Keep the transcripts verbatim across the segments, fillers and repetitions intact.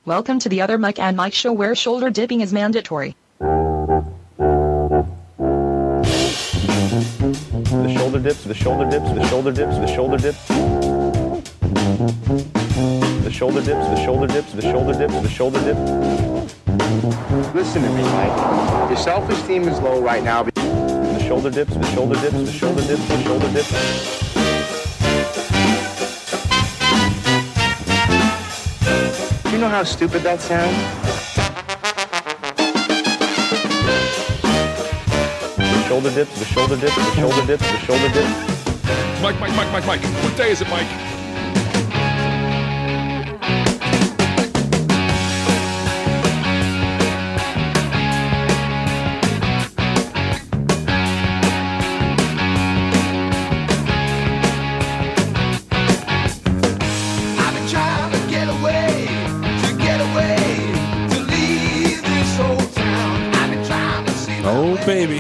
Welcome to the Other Mike and Mike show where shoulder dipping is mandatory. The shoulder dips, the shoulder dips, the shoulder dips, the shoulder dips. The shoulder dips, the shoulder dips, the shoulder dips, the shoulder dips. Listen to me, Mike. Your self-esteem is low right now. The shoulder dips, the shoulder dips, the shoulder dips, the shoulder dips. Do you know how stupid that sounds? The shoulder dips, the shoulder dips, the shoulder dips, the shoulder dips. Mike, Mike, Mike, Mike, Mike. What day is it, Mike? Baby.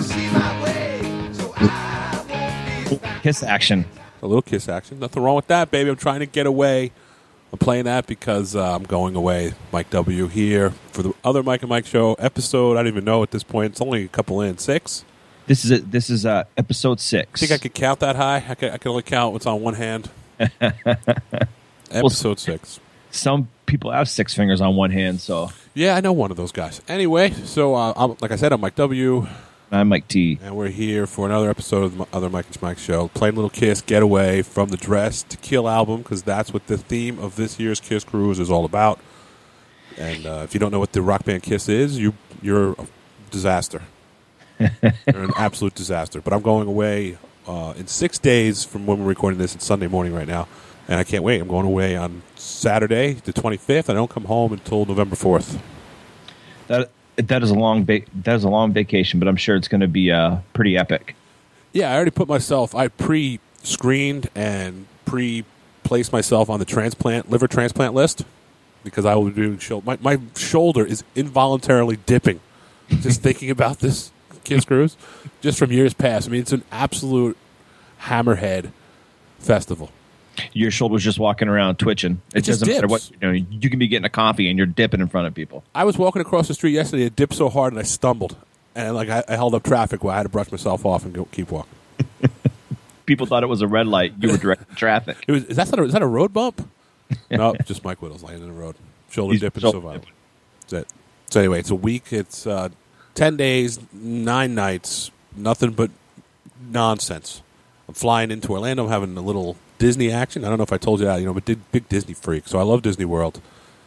Kiss action. A little kiss action. Nothing wrong with that, baby. I'm trying to get away. I'm playing that because uh, I'm going away. Mike W. here for the other Mike and Mike show episode. I don't even know at this point. It's only a couple in. Six? This is it. This is uh, episode six. Think I could count that high? I could, I could only count what's on one hand. Episode well, six. Some people have six fingers on one hand, so... Yeah, I know one of those guys. Anyway, so uh, I'm, like I said, I'm Mike W. I'm Mike T. And we're here for another episode of the other Mike and Mike show. Playing a little Kiss Getaway from the Dress to Kill album, because that's what the theme of this year's KISS Kruise is all about. And uh, if you don't know what the rock band KISS is, you, you're a disaster. You're an absolute disaster. But I'm going away uh, in six days from when we're recording this. It's Sunday morning right now. And I can't wait. I'm going away on Saturday, the twenty-fifth. I don't come home until November fourth. That that is a long va- that is a long vacation, but I'm sure it's going to be uh, pretty epic. Yeah, I already put myself. I pre-screened and pre-placed myself on the transplant liver transplant list because I will be doing shoulder. My, my shoulder is involuntarily dipping just thinking about this KISS Kruise just from years past. I mean, it's an absolute hammerhead festival. Your shoulder's just walking around twitching. It, it doesn't dips. matter what, you know, you can be getting a coffee and you're dipping in front of people. I was walking across the street yesterday. It dipped so hard and I stumbled, and like I, I held up traffic where I had to brush myself off and go, keep walking. People thought it was a red light. You were directing traffic. It was, is that a, is that a road bump? No, just Mike Whittle's laying in the road, shoulder He's dipping, shoulder so violent. dipping. That's it. So anyway, it's a week. It's uh, ten days, nine nights, nothing but nonsense. I'm flying into Orlando. I'm having a little Disney action. I don't know if I told you that. You know, I'm a big Disney freak, so I love Disney World.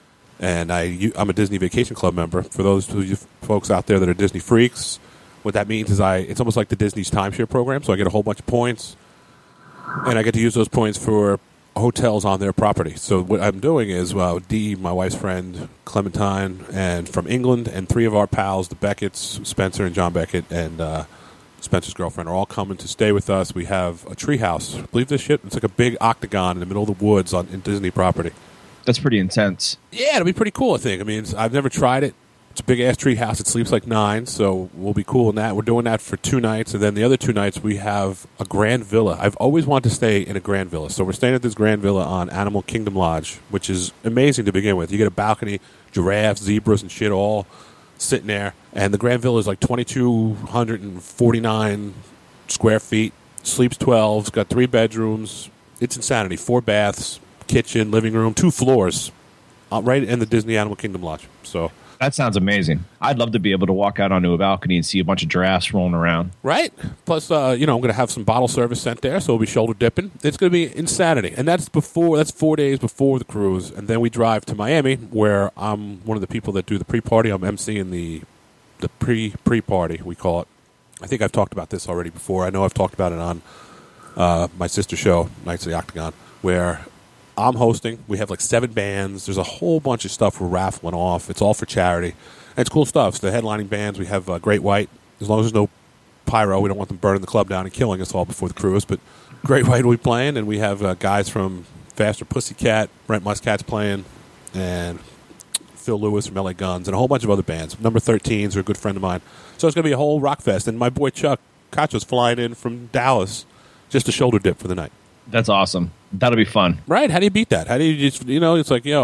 And I, I'm a Disney Vacation Club member. For those of you folks out there that are Disney freaks, what that means is I it's almost like the Disney's timeshare program, so I get a whole bunch of points, and I get to use those points for hotels on their property. So what I'm doing is, well, Dee, my wife's friend, Clementine, and from England, and three of our pals, the Beckett's, Spencer and John Beckett, and uh, Spencer's girlfriend, are all coming to stay with us. We have a treehouse. Believe this shit? It's like a big octagon in the middle of the woods on in Disney property. That's pretty intense. Yeah, it'll be pretty cool, I think. I mean, it's, I've never tried it. It's a big-ass tree house. It sleeps like nine, so we'll be cool in that. We're doing that for two nights, and then the other two nights we have a grand villa. I've always wanted to stay in a grand villa, so we're staying at this grand villa on Animal Kingdom Lodge, which is amazing to begin with. You get a balcony, giraffes, zebras, and shit all sitting there, and the grand villa is like twenty-two forty-nine square feet, sleeps twelve, it's got three bedrooms. It's insanity. Four baths, kitchen, living room, two floors, uh, right in the Disney Animal Kingdom Lodge. So that sounds amazing. I'd love to be able to walk out onto a balcony and see a bunch of giraffes rolling around. Right. Plus, uh, you know, I'm going to have some bottle service sent there, so we'll be shoulder dipping. It's going to be insanity. And that's before, that's four days before the cruise. And then we drive to Miami, where I'm one of the people that do the pre-party. I'm emceeing the the pre, pre-party, we call it. I think I've talked about this already before. I know I've talked about it on uh, my sister show, Nights of the Octagon, where I'm hosting. We have like seven bands. There's a whole bunch of stuff we're raffling off. It's all for charity. And it's cool stuff. So the headlining bands, we have uh, Great White. As long as there's no pyro, we don't want them burning the club down and killing us all before the cruise. But Great White will be playing, and we have uh, guys from Faster Pussycat, Brent Muscat's playing, and Phil Lewis from L A Guns, and a whole bunch of other bands. Number thirteens are a good friend of mine. So it's going to be a whole rock fest. And my boy Chuck Cacho's flying in from Dallas just to shoulder dip for the night. That's awesome. That'll be fun. Right? How do you beat that? How do you just, you know, it's like, you know,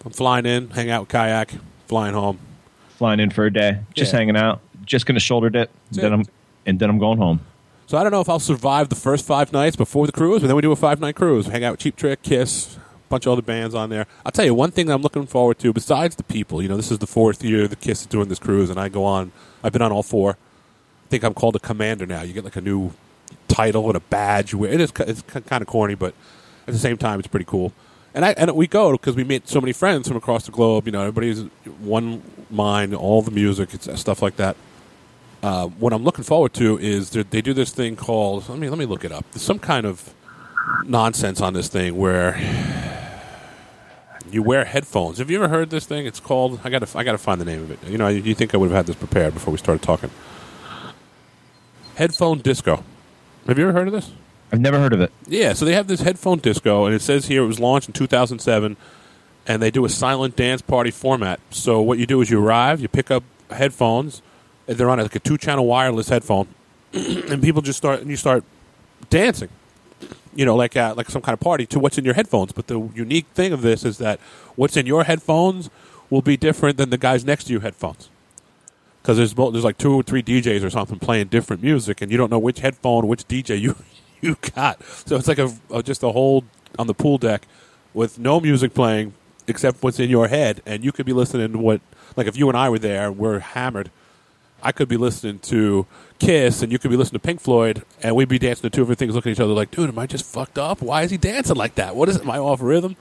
I'm flying in, hang out with kayak, flying home. Flying in for a day, just Yeah. hanging out, just gonna shoulder dip, That's then it. I'm and then I'm going home. So I don't know if I'll survive the first five nights before the cruise, but then we do a five-night cruise. Hang out with Cheap Trick, KISS, a bunch of other bands on there. I'll tell you one thing that I'm looking forward to, besides the people. You know, this is the fourth year that KISS is doing this cruise, and I go on. I've been on all four. I think I'm called a commander now. You get like a new title and a badge. You wear. It is it's kind of corny, but at the same time, it's pretty cool. And I and we go because we meet so many friends from across the globe. You know, everybody's one mind, all the music, it's stuff like that. Uh, what I'm looking forward to is they do this thing called. Let me let me look it up. There's some kind of nonsense on this thing where you wear headphones. Have you ever heard this thing? It's called. I got to I got to find the name of it. You know, you think I would have had this prepared before we started talking. Headphone disco. Have you ever heard of this? I've never heard of it. Yeah, so they have this headphone disco, and it says here it was launched in two thousand seven, and they do a silent dance party format. So what you do is you arrive, you pick up headphones, and they're on like a two-channel wireless headphone, and people just start, and you start dancing, you know, like uh, like some kind of party to what's in your headphones. But the unique thing of this is that what's in your headphones will be different than the guys next to you headphones. Because there's, there's like two or three D Js or something playing different music, and you don't know which headphone, which D J you you got. So it's like a, a just a whole on the pool deck with no music playing except what's in your head, and you could be listening to what, like if you and I were there, we're hammered, I could be listening to KISS, and you could be listening to Pink Floyd, and we'd be dancing to two different things, looking at each other like, dude, am I just fucked up? Why is he dancing like that? What is it? Am I off rhythm?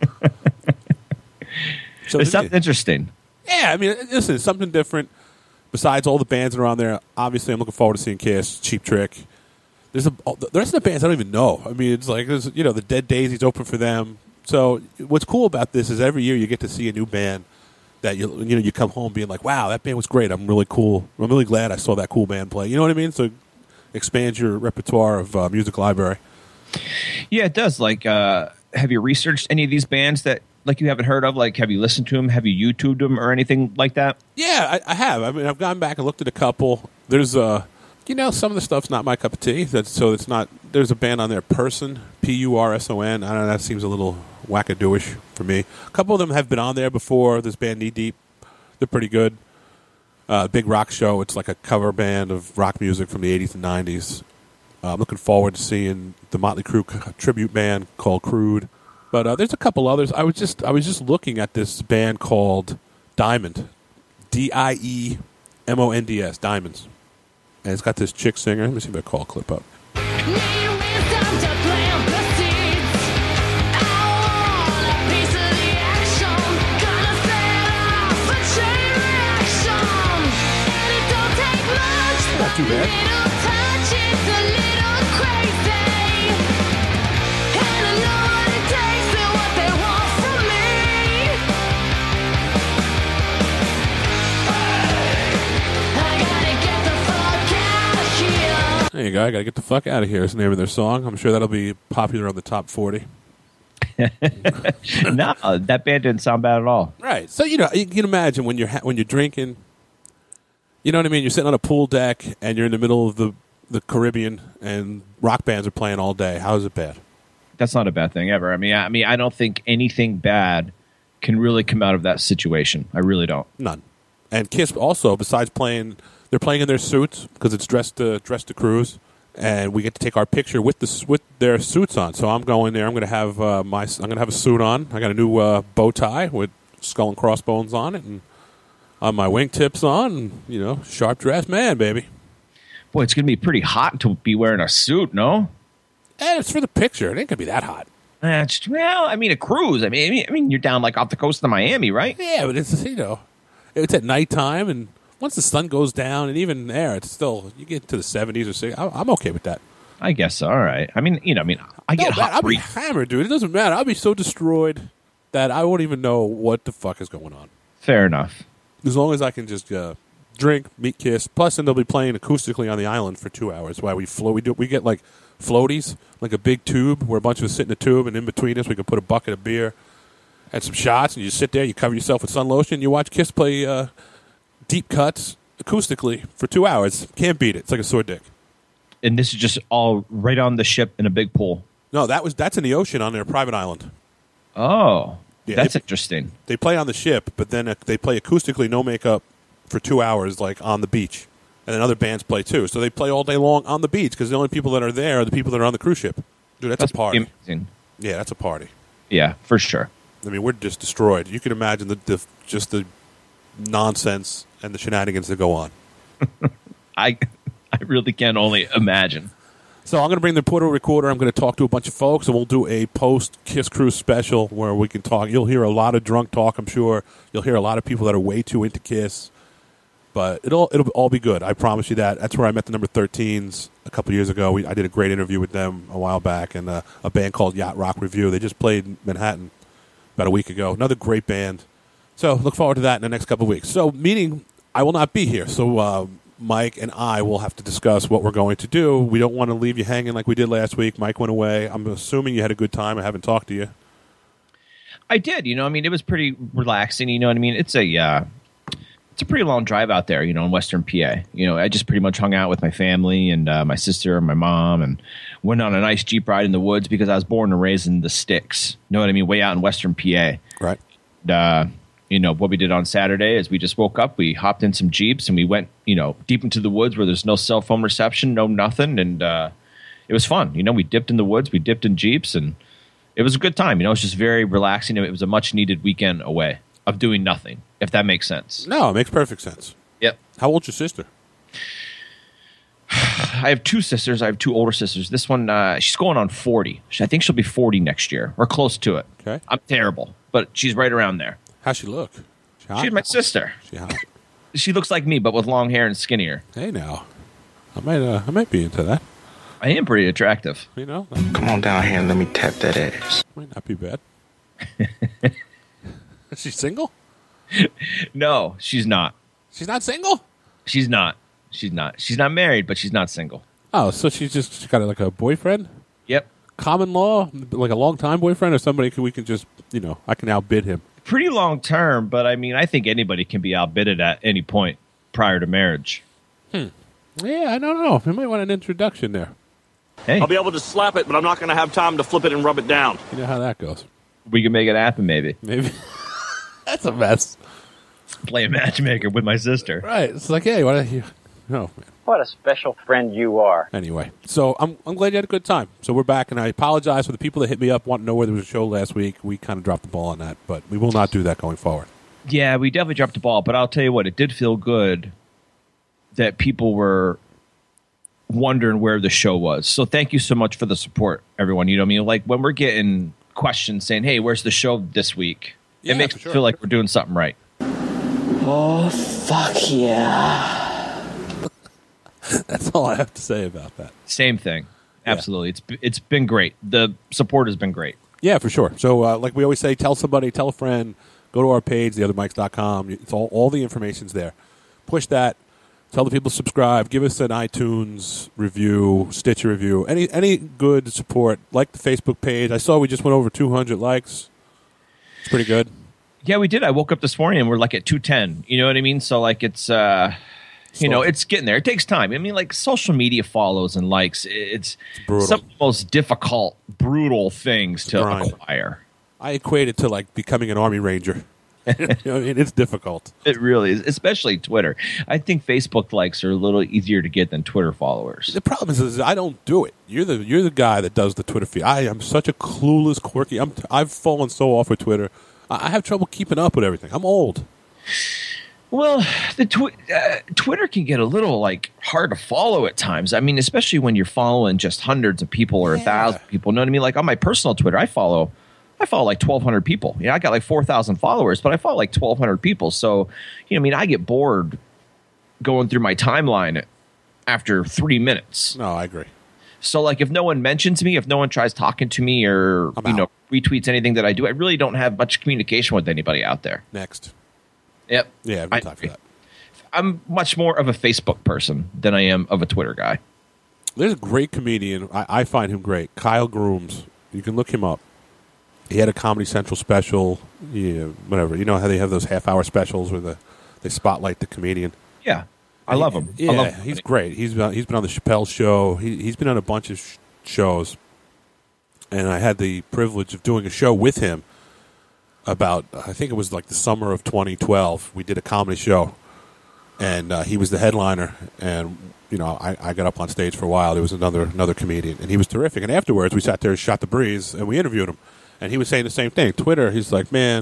So It sounds interesting. Yeah, I mean, listen, it's something different. Besides all the bands that are on there, obviously I'm looking forward to seeing KISS, Cheap Trick. There's a, the rest of the bands I don't even know. I mean, it's like, there's, you know, the Dead Daisies open for them. So what's cool about this is every year you get to see a new band that you you know you come home being like, wow, that band was great. I'm really cool. I'm really glad I saw that cool band play. You know what I mean? So expands your repertoire of uh, music library. Yeah, it does. Like, uh, have you researched any of these bands that like you haven't heard of? Like, have you listened to them? Have you YouTubed them or anything like that? Yeah, I, I have. I mean, I've gone back and looked at a couple. There's uh, you know, some of the stuff's not my cup of tea. That's, so it's not. There's a band on there, Person, P U R S O N. I don't know. That seems a little wackadooish for me. A couple of them have been on there before. This band, Knee Deep, they're pretty good. Uh, Big Rock Show. It's like a cover band of rock music from the eighties and nineties. Uh, I'm looking forward to seeing the Motley Crue tribute band called Crude. But uh, there's a couple others. I was just I was just looking at this band called Diamond, D I E M O N D S, Diamonds, and it's got this chick singer. Let me see if I call a clip up. Not too bad. There you go. I got to get the fuck out of here is the name of their song. I'm sure that'll be popular on the top forty. No, that band didn't sound bad at all. Right. So, you know, you can imagine when you're ha- when you're drinking, you know what I mean? You're sitting on a pool deck and you're in the middle of the, the Caribbean and rock bands are playing all day. How is it bad? That's not a bad thing ever. I mean, I, I mean, I don't think anything bad can really come out of that situation. I really don't. None. And KISS also, besides playing, they're playing in their suits because it's dressed to dressed to cruise, and we get to take our picture with the with their suits on. So I'm going there. I'm going to have uh, my I'm going to have a suit on. I got a new uh, bow tie with skull and crossbones on it, and on my wingtips on. And, you know, sharp dressed man, baby. Boy, it's going to be pretty hot to be wearing a suit, no? And it's for the picture. It ain't going to be that hot. That's, well, I mean, a cruise. I mean, I mean, I mean, you're down like off the coast of Miami, right? Yeah, but it's, you know, it's at nighttime, and once the sun goes down, and even there, it's still, you get to the seventies or sixties. I'm okay with that. I guess, all right. I mean, you know, I mean, I No, get man, hot. I'll be brief. hammered, dude. It doesn't matter. I'll be so destroyed that I won't even know what the fuck is going on. Fair enough. As long as I can just uh, drink, meet KISS. Plus, then they'll be playing acoustically on the island for two hours while we float. We do. We get like floaties, like a big tube where a bunch of us sit in a tube, and in between us, we can put a bucket of beer and some shots, and you sit there, you cover yourself with sun lotion, and you watch KISS play uh, deep cuts acoustically for two hours. Can't beat it. It's like a sore dick. And this is just all right on the ship in a big pool. No, that was that's in the ocean on their private island. Oh. Yeah, That's they, interesting. They play on the ship, but then uh, they play acoustically, no makeup, for two hours, like on the beach. And then other bands play too. So they play all day long on the beach because the only people that are there are the people that are on the cruise ship. Dude, that's, That's a party. amazing. Yeah, that's a party. Yeah, for sure. I mean, we're just destroyed. You can imagine the, the just the nonsense and the shenanigans that go on. I I really can only imagine. So I'm going to bring the portable recorder. I'm going to talk to a bunch of folks, and we'll do a post-KISS Kruise special where we can talk. You'll hear a lot of drunk talk, I'm sure. You'll hear a lot of people that are way too into KISS. But it'll it'll all be good. I promise you that. That's where I met the number thirteens a couple years ago. We, I did a great interview with them a while back, and uh, a band called Yacht Rock Review. They just played in Manhattan about a week ago. Another great band. So look forward to that in the next couple of weeks. So meaning I will not be here. So uh, Mike and I will have to discuss what we're going to do. We don't want to leave you hanging like we did last week. Mike went away. I'm assuming you had a good time. I haven't talked to you. I did. You know, I mean, it was pretty relaxing. You know what I mean? It's a uh, it's a pretty long drive out there, you know, in Western P A. You know, I just pretty much hung out with my family and uh, my sister and my mom and went on a nice Jeep ride in the woods because I was born and raised in the sticks. You know what I mean? Way out in Western P A. Right. And, uh, you know, what we did on Saturday is we just woke up, we hopped in some Jeeps and we went, you know, deep into the woods where there's no cell phone reception, no nothing. And uh, it was fun. You know, we dipped in the woods, we dipped in Jeeps, and it was a good time. You know, it was just very relaxing. It was a much needed weekend away of doing nothing, if that makes sense. No, it makes perfect sense. Yep. How old's your sister? I have two sisters. I have two older sisters. This one, uh, she's going on forty. I think she'll be forty next year or close to it. Okay. I'm terrible, but she's right around there. How's she look? She hot? She's my sister. She hot. She looks like me, but with long hair and skinnier. Hey, now. I might, uh, I might be into that. I am pretty attractive. You know? Come on down here and let me tap that ass. Might not be bad. Is she single? No, she's not. She's not single? She's not. She's not. She's not married, but she's not single. Oh, so she's just she's got like a boyfriend? Yep. Common law? Like a long-time boyfriend or somebody who we can just, you know, I can outbid him? Pretty long term, but I mean, I think anybody can be outbidded at any point prior to marriage. Hmm. Yeah, I don't know. We might want an introduction there. Hey, I'll be able to slap it, but I'm not going to have time to flip it and rub it down. You know how that goes. we can make it happen, maybe. Maybe. That's a mess. Play a matchmaker with my sister. Right. It's like, hey, why don't you... Oh, man. What a special friend you are. Anyway, so I'm I'm glad you had a good time. So we're back, and I apologize for the people that hit me up wanting to know where there was a show last week. We kind of dropped the ball on that, but we will not do that going forward. Yeah, we definitely dropped the ball, but I'll tell you what, it did feel good that people were wondering where the show was. So thank you so much for the support, everyone. You know what I mean? Like when we're getting questions saying, hey, where's the show this week? Yeah, it makes for me sure. feel like we're doing something right. Oh, fuck yeah. That's all I have to say about that. Same thing. Absolutely. It's it's been great. The support has been great. Yeah, for sure. So uh, like we always say, tell somebody, tell a friend, go to our page, the other mics dot com. It's all, all the information's there. Push that. Tell the people to subscribe. Give us an iTunes review, Stitcher review. Any any good support. Like the Facebook page. I saw we just went over two hundred likes. It's pretty good. Yeah, we did. I woke up this morning and we're like at two ten. You know what I mean? So like it's, uh, you know, it's getting there. It takes time. I mean, like social media follows and likes. It's, brutal. some of the most difficult, brutal things to grind. acquire. I equate it to like becoming an Army Ranger. You know, I mean, it's difficult. It really is, especially Twitter. I think Facebook likes are a little easier to get than Twitter followers. The problem is, is I don't do it. You're the you're the guy that does the Twitter feed. I am such a clueless, quirky. I'm I've fallen so off with Twitter. I I have trouble keeping up with everything. I'm old. Well, the tw- uh, Twitter can get a little like hard to follow at times. I mean, especially when you're following just hundreds of people or a Yeah. thousand people. Know what I mean? Like on my personal Twitter, I follow, I follow like twelve hundred people. You know, I got like four thousand followers, but I follow like twelve hundred people. So, you know, I mean, I get bored going through my timeline after three minutes. No, I agree. So, like, if no one mentions me, if no one tries talking to me or I'm you know out. retweets anything that I do, I really don't have much communication with anybody out there. Next. Yep. Yeah, I've I- got time for that. I'm much more of a Facebook person than I am of a Twitter guy. There's a great comedian. I, I find him great. Kyle Grooms. You can look him up. He had a Comedy Central special. Yeah, whatever. You know how they have those half-hour specials where the they spotlight the comedian. Yeah, I love him. Yeah, I love him. he's great. He's been, he's been on the Chappelle Show. He, he's been on a bunch of sh- shows, and I had the privilege of doing a show with him about, I think it was like the summer of twenty twelve. We did a comedy show, and uh, he was the headliner. And you know, I, I got up on stage for a while. There was another another comedian, and he was terrific. And afterwards, we sat there and shot the breeze, and we interviewed him. And he was saying the same thing. Twitter, he's like, man,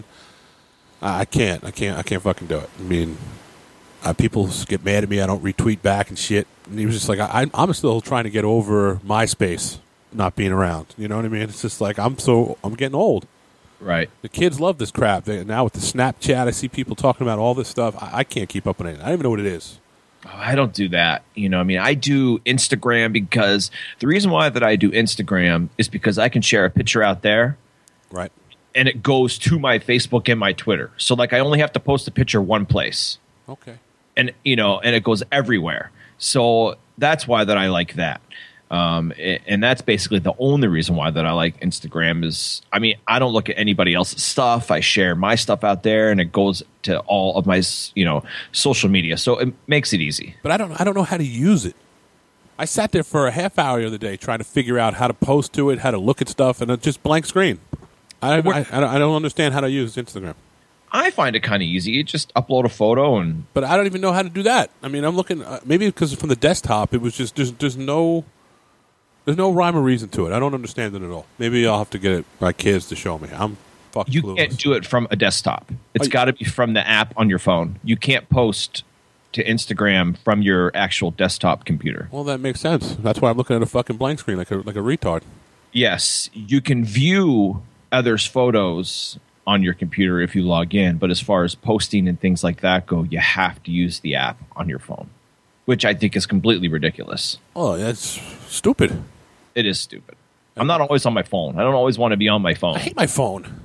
I can't, I can't, I can't fucking do it. I mean, uh, people get mad at me. I don't retweet back and shit. And he was just like, I, I'm still trying to get over MySpace not being around. You know what I mean? It's just like I'm so I'm getting old. Right. The kids love this crap. They, now with the Snapchat, I see people talking about all this stuff. I, I can't keep up with it. I don't even know what it is. Oh, I don't do that. You know, I mean, I do Instagram because the reason why that I do Instagram is because I can share a picture out there. Right. And it goes to my Facebook and my Twitter. So, like, I only have to post a picture one place. Okay. And, you know, and it goes everywhere. So that's why that I like that. Um, and that's basically the only reason why that I like Instagram is, I mean, I don't look at anybody else's stuff. I share my stuff out there, and it goes to all of my, you know, social media. So it makes it easy. But I don't, I don't know how to use it. I sat there for a half hour the other day trying to figure out how to post to it, how to look at stuff, and it's just blank screen. I, I, I, don't, I don't understand how to use Instagram. I find it kind of easy. You just upload a photo and. But I don't even know how to do that. I mean, I'm looking. Uh, maybe because from the desktop, it was just there's there's no there's no rhyme or reason to it. I don't understand it at all. Maybe I'll have to get it, my kids to show me. I'm fucking. You clueless. can't do it from a desktop. It's Oh, got to be from the app on your phone. You can't post to Instagram from your actual desktop computer. Well, that makes sense. That's why I'm looking at a fucking blank screen like a like a retard. Yes, you can view others' photos on your computer if you log in, but as far as posting and things like that go, you have to use the app on your phone, which I think is completely ridiculous. Oh, that's stupid. It is stupid. I'm not always on my phone. I don't always want to be on my phone. I hate my phone.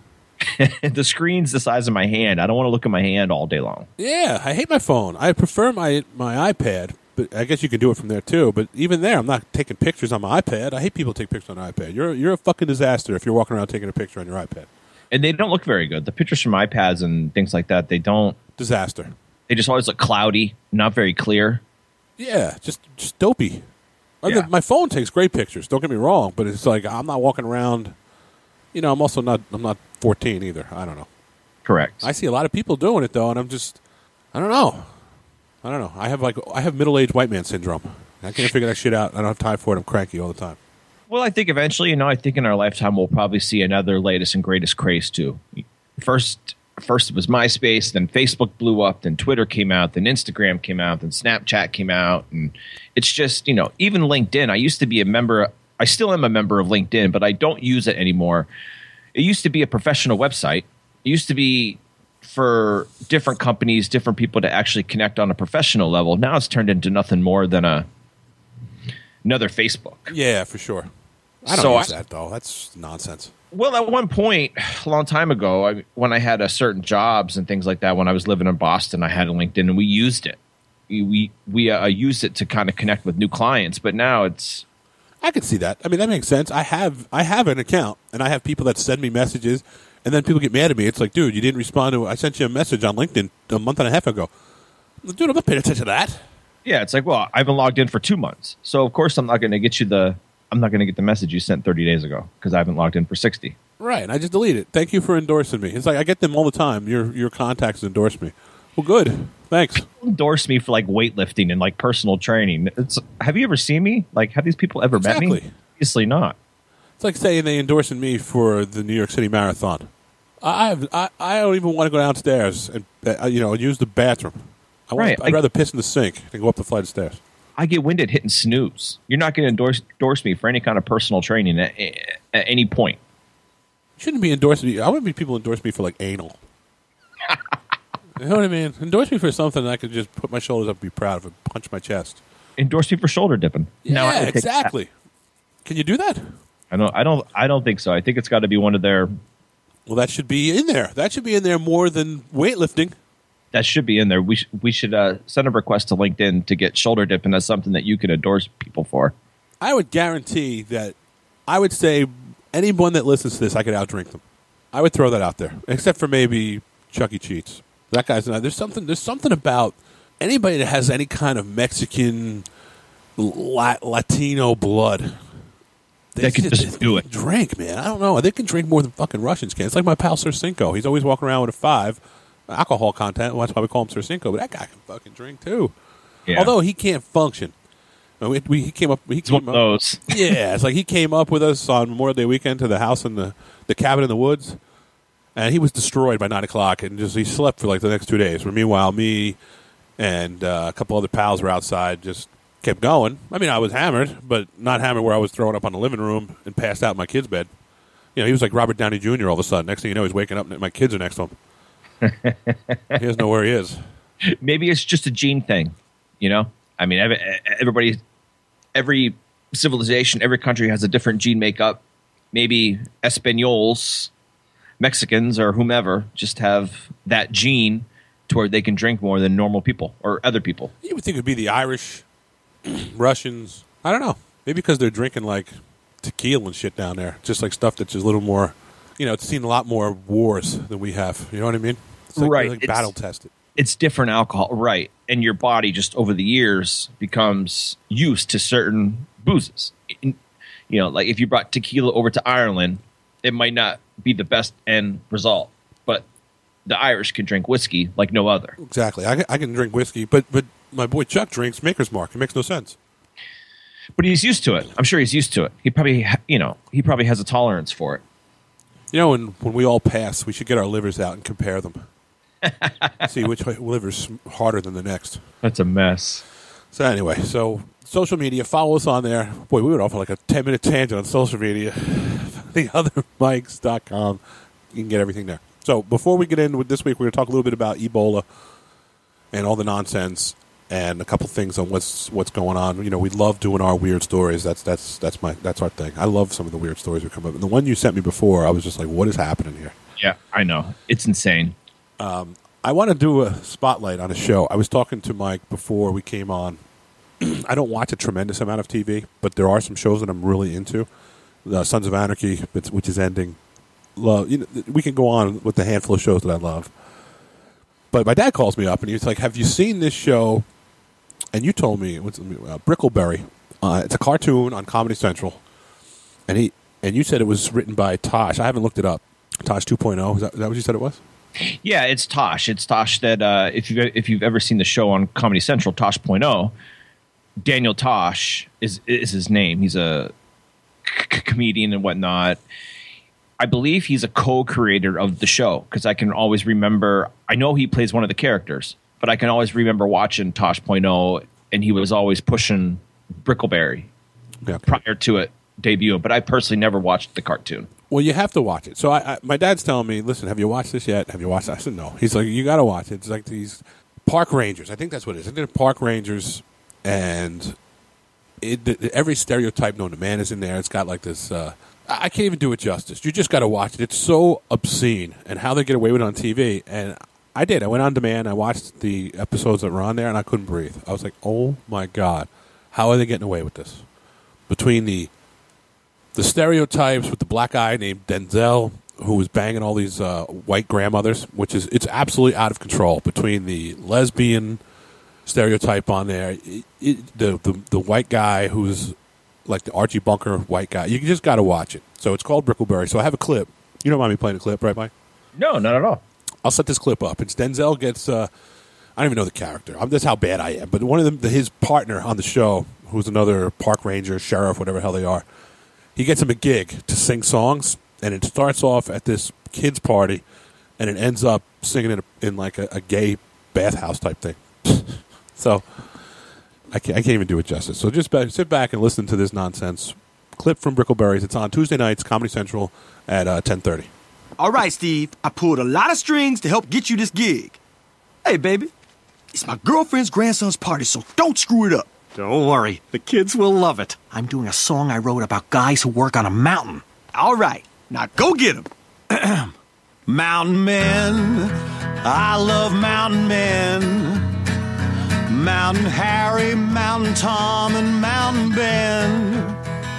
The screen's the size of my hand. I don't want to look at my hand all day long. Yeah, I hate my phone. I prefer my my iPad, but I guess you can do it from there too. But even there, I'm not taking pictures on my iPad. I hate people take pictures on an iPad. You're you're a fucking disaster if you're walking around taking a picture on your iPad. And they don't look very good. The pictures from iPads and things like that, they don't. Disaster. They just always look cloudy, not very clear. Yeah, just just dopey. I mean, Yeah. my phone takes great pictures. Don't get me wrong, but it's like I'm not walking around. You know, I'm also not. I'm not fourteen either. I don't know. Correct. I see a lot of people doing it though, and I'm just. I don't know. I don't know. I have like I have middle aged white man syndrome. I can't figure that shit out. I don't have time for it. I'm cranky all the time. Well, I think eventually, you know, I think in our lifetime we'll probably see another latest and greatest craze too. First, first it was MySpace, then Facebook blew up, then Twitter came out, then Instagram came out, then Snapchat came out, and it's just, you know, even LinkedIn. I used to be a member. I still am a member of LinkedIn, but I don't use it anymore. It used to be a professional website. It used to be for different companies, different people to actually connect on a professional level. Now it's turned into nothing more than a another Facebook. Yeah, for sure. I don't So use I- that though. That's nonsense. Well, at one point, a long time ago, I, when I had a certain jobs and things like that, when I was living in Boston, I had a LinkedIn and we used it. We we, we uh, used it to kind of connect with new clients, but now it's I could see that. I mean, that makes sense. I have I have an account, and I have people that send me messages, and then people get mad at me. It's like, dude, you didn't respond to. I sent you a message on LinkedIn a month and a half ago. Dude, I'm not paying attention to that. yeah, it's like, well, I've been logged in for two months, so of course I'm not going to get you the I'm not going to get the message you sent thirty days ago because I haven't logged in for sixty. Right, and I just delete it. Thank you for endorsing me. It's like I get them all the time. Your your contacts endorse me. Well, good. Thanks. Endorse me for like weightlifting and like personal training. It's have you ever seen me? Like, have these people ever met Exactly. me? Obviously not. It's like saying they endorsing me for the New York City Marathon. I have, I, I don't even want to go downstairs and uh, you know use the bathroom. I want, Right, I'd I- rather piss in the sink than go up the flight of stairs. I get winded hitting snooze. You're not going to endorse endorse me for any kind of personal training at, at any point. Shouldn't be endorsing me. I wouldn't be people endorse me for like anal. You know what I mean? Endorse me for something that I could just put my shoulders up and be proud of and punch my chest. Endorse me for shoulder dipping. No, I yeah, would take exactly. Can you do that? that. I don't. I don't. I don't think so. I think it's got to be one of their. Well, that should be in there. That should be in there more than weightlifting. That should be in there. We sh- we should uh, send a request to LinkedIn to get shoulder dipping as something that you can endorse people for. I would guarantee that I would say anyone that listens to this, I could outdrink them. I would throw that out there, except for maybe Chuck E. Cheats. That guy's not. There's something. There's something about anybody that has any kind of Mexican, La- Latino blood. They, They can just they do it. Drink, man. I don't know. They can drink more than fucking Russians can. It's like my pal Sir Cinco. He's always walking around with a five alcohol content. Well, that's why we call him Sir Cinco. But that guy can fucking drink too. Yeah. Although he can't function. We, we, he came up. He It's came one of up, those. Yeah, it's like he came up with us on Memorial Day weekend to the house in the, the cabin in the woods, and he was destroyed by nine o'clock, and just he slept for like the next two days. Where meanwhile, me and uh, a couple other pals were outside, just kept going. I mean, I was hammered, but not hammered where I was throwing up on the living room and passed out in my kid's bed. You know, he was like Robert Downey Junior all of a sudden. Next thing you know, he's waking up and my kids are next to him. He doesn't know where he is. Maybe it's just a gene thing, you know? I mean, every, everybody, every civilization, every country has a different gene makeup. Maybe Espanols, Mexicans, or whomever just have that gene to where they can drink more than normal people or other people. You would think it would be the Irish, Russians. I don't know. Maybe because they're drinking like tequila and shit down there. Just like stuff that's just a little more, you know, it's seen a lot more wars than we have. You know what I mean? It's like, right. Like It's- battle tested. It's different alcohol, right? And your body just over the years becomes used to certain boozes. In- You know, like if you brought tequila over to Ireland, it might not be the best end result, but the Irish can drink whiskey like no other. Exactly. I, can- I can drink whiskey, but but my boy Chuck drinks Maker's Mark. It makes no sense. But he's used to it. I'm sure he's used to it. He probably, ha- you know, he probably has a tolerance for it. You know, when, when we all pass, we should get our livers out and compare them. See which liver's harder than the next. That's a mess. So anyway, so social media, follow us on there. Boy, we went off on like a ten-minute tangent on social media. the other mics dot com. You can get everything there. So before we get in with this week, we're going to talk a little bit about Ebola and all the nonsense and a couple things on what's what's going on. You know, we love doing our weird stories. That's that's that's my that's our thing. I love some of the weird stories that come up. And the one you sent me before, I was just like, what is happening here? Yeah, I know. It's insane. Um, I want to do a spotlight on a show. I was talking to Mike before we came on. I don't watch a tremendous amount of T V, but there are some shows that I'm really into. Uh, Sons of Anarchy, which is ending. Love. You know, we can go on with the handful of shows that I love. But my dad calls me up and he's like, "Have you seen this show?" And you told me, what's, uh, BrickleBerry. Uh, it's a cartoon on Comedy Central, and he and you said it was written by Tosh. I haven't looked it up. Tosh two point oh. Is that, is that what you said it was? Yeah, it's Tosh. It's Tosh that uh, if you've if you've ever seen the show on Comedy Central, Tosh point oh, Daniel Tosh is is his name. He's a c- comedian and whatnot. I believe he's a co-creator of the show because I can always remember. I know he plays one of the characters, but I can always remember watching Tosh point oh, and he was always pushing BrickleBerry Yeah, okay. prior to it debuting. But I personally never watched the cartoon. Well, you have to watch it. So I, I, my dad's telling me, listen, have you watched this yet? Have you watched it? I said, no. He's like, you got to watch it. It's like these park rangers. I think that's what it is. I think they're park rangers, and it, every stereotype known to man is in there. It's got like this, uh, I can't even do it justice. You just got to watch it. It's so obscene, and how they get away with it on T V. And I did. I went on demand. I watched the episodes that were on there, and I couldn't breathe. I was like, oh, my God. How are they getting away with this? Between the the stereotypes with the black guy named Denzel, who was banging all these uh, white grandmothers, which is it's absolutely out of control. Between the lesbian stereotype on there, it, it, the, the the white guy who's like the Archie Bunker white guy, you just got to watch it. So it's called BrickleBerry. So I have a clip. You don't mind me playing a clip, right, Mike? No, not at all. I'll set this clip up. It's Denzel gets. Uh, I don't even know the character. I'm, that's how bad I am. But one of them, the, his partner on the show, who's another park ranger, sheriff, whatever the hell they are. He gets him a gig to sing songs, and it starts off at this kid's party, and it ends up singing in, a, in like a, a gay bathhouse type thing. So I can't, I can't even do it justice. So just back, sit back and listen to this nonsense. Clip from BrickleBerries. It's on Tuesday nights, Comedy Central at uh, ten thirty. All right, Steve, I pulled a lot of strings to help get you this gig. Hey, baby, it's my girlfriend's grandson's party, so don't screw it up. Don't worry, the kids will love it. I'm doing a song I wrote about guys who work on a mountain. All right, now go get 'em. Mountain men, I love mountain men. Mountain Harry, Mountain Tom, and Mountain Ben.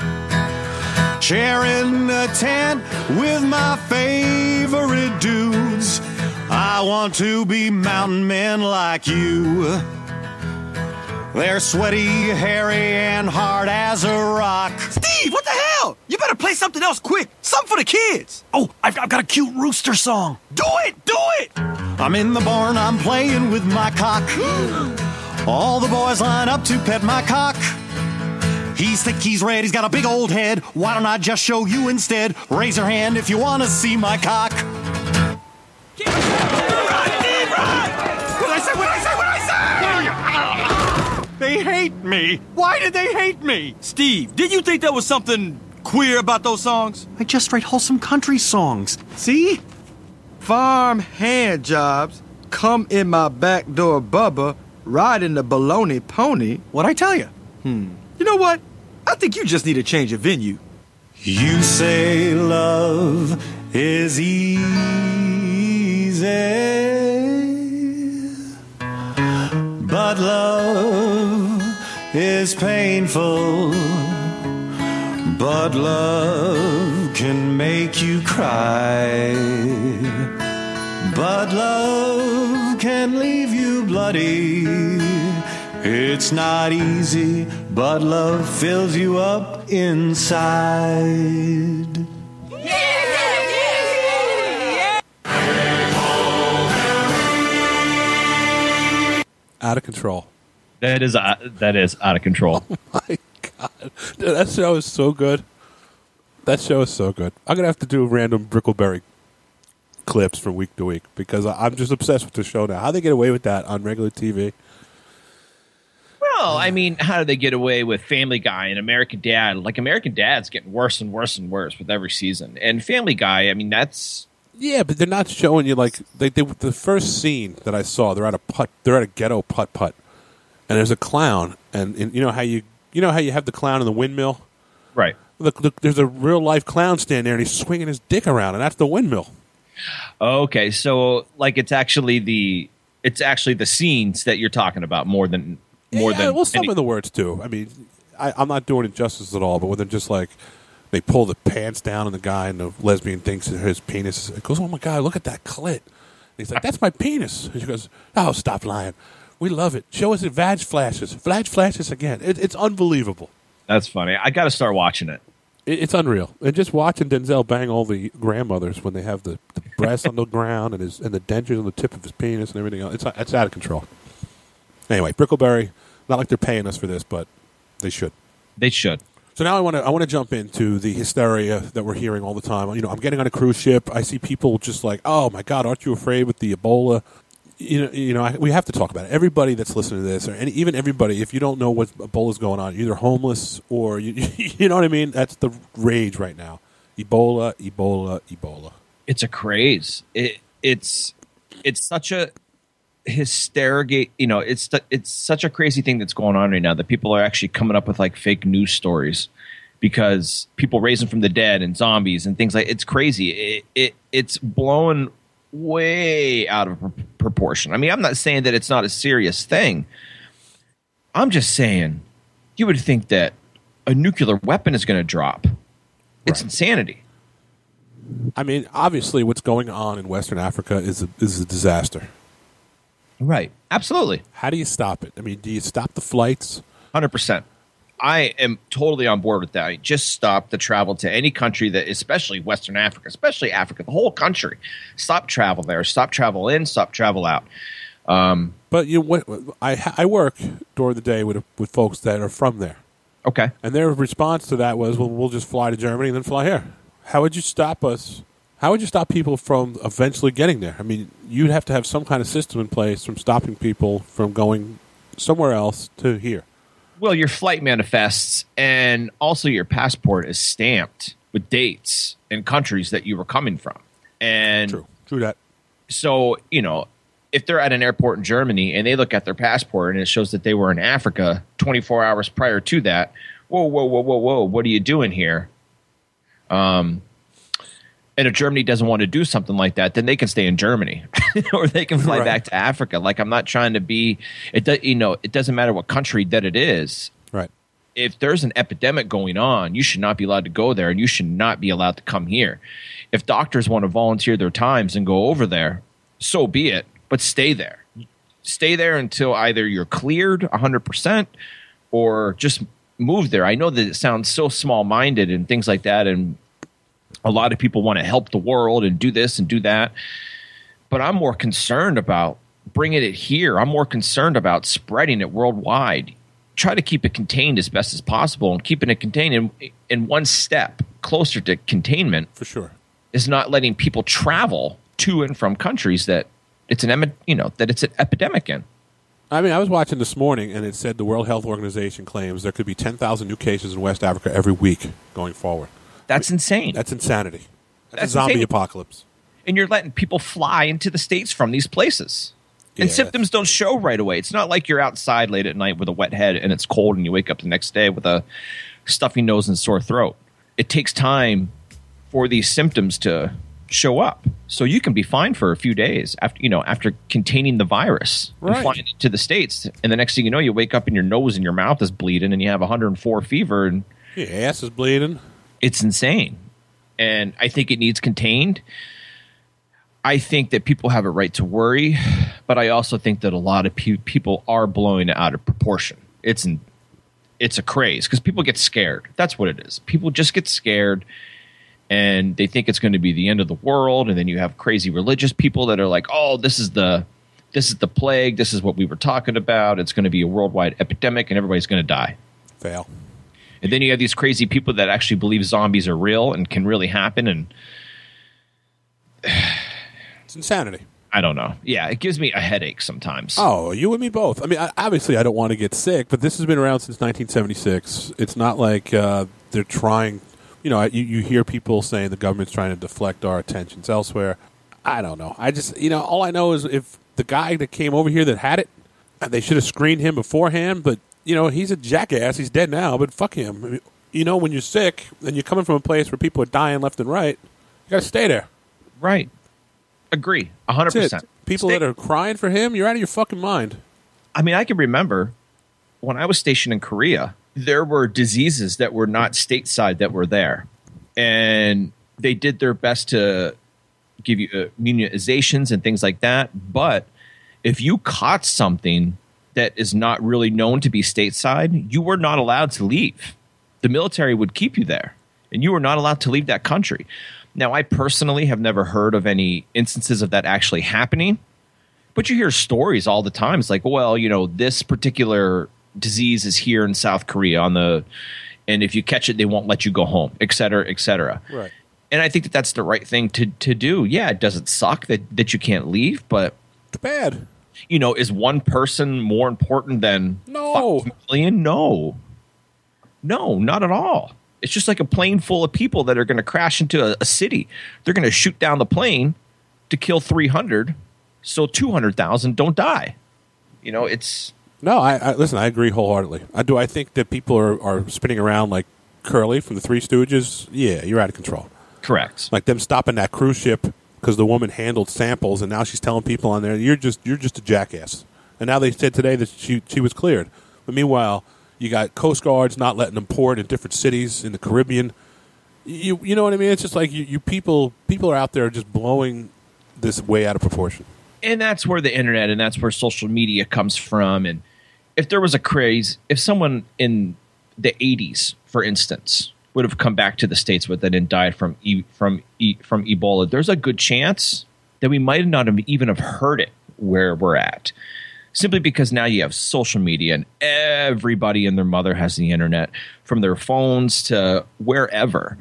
Sharing a tent with my favorite dudes. I want to be mountain men like you. They're sweaty, hairy, and hard as a rock. Steve! Steve, what the hell? You better play something else quick. Something for the kids. Oh, I've, I've got a cute rooster song. Do it, do it. I'm in the barn, I'm playing with my cock. All the boys line up to pet my cock. He's thick, he's red, he's got a big old head. Why don't I just show you instead? Raise your hand if you want to see my cock. Run, Steve, run! What'd I say, what'd I say, what'd I say? They hate me. Why did they hate me? Steve, did you think there was something queer about those songs? I just write wholesome country songs. See? Farm hand jobs, come in my back door, Bubba, riding the baloney pony. What'd I tell you? Hmm. You know what? I think you just need to change your venue. You say love is easy, but love is painful. But love can make you cry. But love can leave you bloody. It's not easy, but love fills you up inside. Out of control. That is uh, that is out of control. Oh my god, dude, that show is so good. That show is so good. I'm gonna have to do random BrickleBerry clips from week to week because I- I'm just obsessed with the show now. How they get away with that on regular T V? Well, I mean, how do they get away with Family Guy and American Dad? Like, American Dad's getting worse and worse and worse with every season. And Family Guy, I mean, that's... Yeah, but they're not showing you, like, they, they, the first scene that I saw, they're at a putt, they're at a ghetto putt-putt, and there's a clown, and, and you know how you you know how you have the clown in the windmill? Right. Look, look, there's a real-life clown standing there, and he's swinging his dick around, and that's the windmill. Okay, so, like, it's actually the... It's actually the scenes that you're talking about more than... More yeah, than well, some any- of the words too. I mean, I, I'm not doing it justice at all, but when they're just like they pull the pants down on the guy and the lesbian thinks that his penis is, it goes, oh my god, look at that clit. And he's like, that's my penis. And she goes, oh, stop lying. We love it. Show us the vag flashes. Vag flashes again. It, it's unbelievable. That's funny. I got to start watching it. it. It's unreal. And just watching Denzel bang all the grandmothers when they have the, the breasts on the ground and his and the dentures on the tip of his penis and everything else. It's it's out of control. Anyway, BrickleBerry. Not like they're paying us for this, but they should. They should. So now I want to I want to jump into the hysteria that we're hearing all the time. You know, I'm getting on a cruise ship. I see people just like, "Oh my God, aren't you afraid with the Ebola?" You know, you know, I, we have to talk about it. Everybody that's listening to this, or any, even everybody, if you don't know what Ebola is going on, you're either homeless or you, you know what I mean. That's the rage right now. Ebola, Ebola, Ebola. It's a craze. It it's it's such a hysterical, you know, it's it's such a crazy thing that's going on right now that people are actually coming up with like fake news stories because people raising from the dead and zombies and things like it's crazy. It, it it's blown way out of proportion. I mean, I'm not saying that it's not a serious thing. I'm just saying you would think that a nuclear weapon is going to drop. It's right. Insanity. I mean, obviously, what's going on in Western Africa is a, is a disaster. Right. Absolutely. How do you stop it? I mean, do you stop the flights? one hundred percent. I am totally on board with that. Just stop the travel to any country that, especially Western Africa, especially Africa, the whole country. Stop travel there. Stop travel in. Stop travel out. Um, but you, what, I I work during the day with with folks that are from there. Okay. And their response to that was, "Well, we'll just fly to Germany and then fly here." How would you stop us? How would you stop people from eventually getting there? I mean, you'd have to have some kind of system in place from stopping people from going somewhere else to here. Well, your flight manifests and also your passport is stamped with dates and countries that you were coming from. And true, true that. So, you know, if they're at an airport in Germany and they look at their passport and it shows that they were in Africa twenty-four hours prior to that, whoa, whoa, whoa, whoa, whoa, what are you doing here? Um, and if Germany doesn't want to do something like that, then they can stay in Germany or they can fly right. back to Africa. Like, I'm not trying to be, it do, you know, it doesn't matter what country that it is. Right. If there's an epidemic going on, you should not be allowed to go there and you should not be allowed to come here. If doctors want to volunteer their times and go over there, so be it, but stay there. Stay there until either you're cleared one hundred percent or just move there. I know that it sounds so small-minded and things like that, and a lot of people want to help the world and do this and do that. But I'm more concerned about bringing it here. I'm more concerned about spreading it worldwide. Try to keep it contained as best as possible, and keeping it contained in, in one step closer to containment. For sure. Is not letting people travel to and from countries that it's an emi- you know that it's an epidemic in. I mean, I was watching this morning, and it said the World Health Organization claims there could be ten thousand new cases in West Africa every week going forward. That's insane. That's insanity. That's, That's a zombie insane. apocalypse. And you're letting people fly into the States from these places. And Yeah, symptoms don't show right away. It's not like you're outside late at night with a wet head and it's cold and you wake up the next day with a stuffy nose and sore throat. It takes time for these symptoms to show up. So you can be fine for a few days after, you know, after containing the virus Right. and flying it to the States. And the next thing you know, you wake up and your nose and your mouth is bleeding and you have one hundred four fever and Your ass is bleeding. it's insane. And I think it needs contained. I think that people have a right to worry, but I also think that a lot of pe- people are blowing it out of proportion. It's an, it's a craze because people get scared. That's what it is. People just get scared and they think it's going to be the end of the world. And then you have crazy religious people that are like, oh, this is the this is the plague. This is what we were talking about. It's going to be a worldwide epidemic and everybody's going to die. Fail. And then you have these crazy people that actually believe zombies are real and can really happen. And It's insanity. I don't know. Yeah, it gives me a headache sometimes. Oh, you and me both. I mean, I, obviously, I don't want to get sick, but this has been around since nineteen seventy-six. It's not like uh, they're trying. You know, you, you hear people saying the government's trying to deflect our attentions elsewhere. I don't know. I just, you know, all I know is if the guy that came over here that had it, they should have screened him beforehand. But you know, he's a jackass. He's dead now. But fuck him. I mean, you know, when you're sick and you're coming from a place where people are dying left and right, you got to stay there. Right. Agree. A hundred That's percent. it. People Stay- that are crying for him, you're out of your fucking mind. I mean, I can remember when I was stationed in Korea, there were diseases that were not stateside that were there. And they did their best to give you uh, immunizations and things like that. But if you caught something that is not really known to be stateside, you were not allowed to leave. The military would keep you there, and you were not allowed to leave that country. Now, I personally have never heard of any instances of that actually happening, but you hear stories all the time. It's like, well, you know, this particular disease is here in South Korea on the, and if you catch it, they won't let you go home, et cetera, et cetera. Right. And I think that that's the right thing to to do. Yeah, it doesn't suck that, that you can't leave, but It's bad. you know, is one person more important than No. five million? No. No, not at all. It's just like a plane full of people that are going to crash into a, a city. They're going to shoot down the plane to kill three hundred, so two hundred thousand don't die. You know, it's... No, I, I listen. I agree wholeheartedly. I do. I think that people are, are spinning around like Curly from the Three Stooges. Yeah, you're out of control. Correct. Like them stopping that cruise ship because the woman handled samples, and now she's telling people on there, "You're just you're just a jackass." And now they said today that she she was cleared. But meanwhile, you got Coast Guards not letting them port in different cities in the Caribbean. You you know what I mean? It's just like you, you people people are out there just blowing this way out of proportion. And that's where the internet and that's where social media comes from. And if there was a craze, if someone in the eighties, for instance, would have come back to the States with it and died from e- from e- from Ebola, there's a good chance that we might not have even have heard it where we're at. Simply because now you have social media and everybody and their mother has the internet, from their phones to wherever.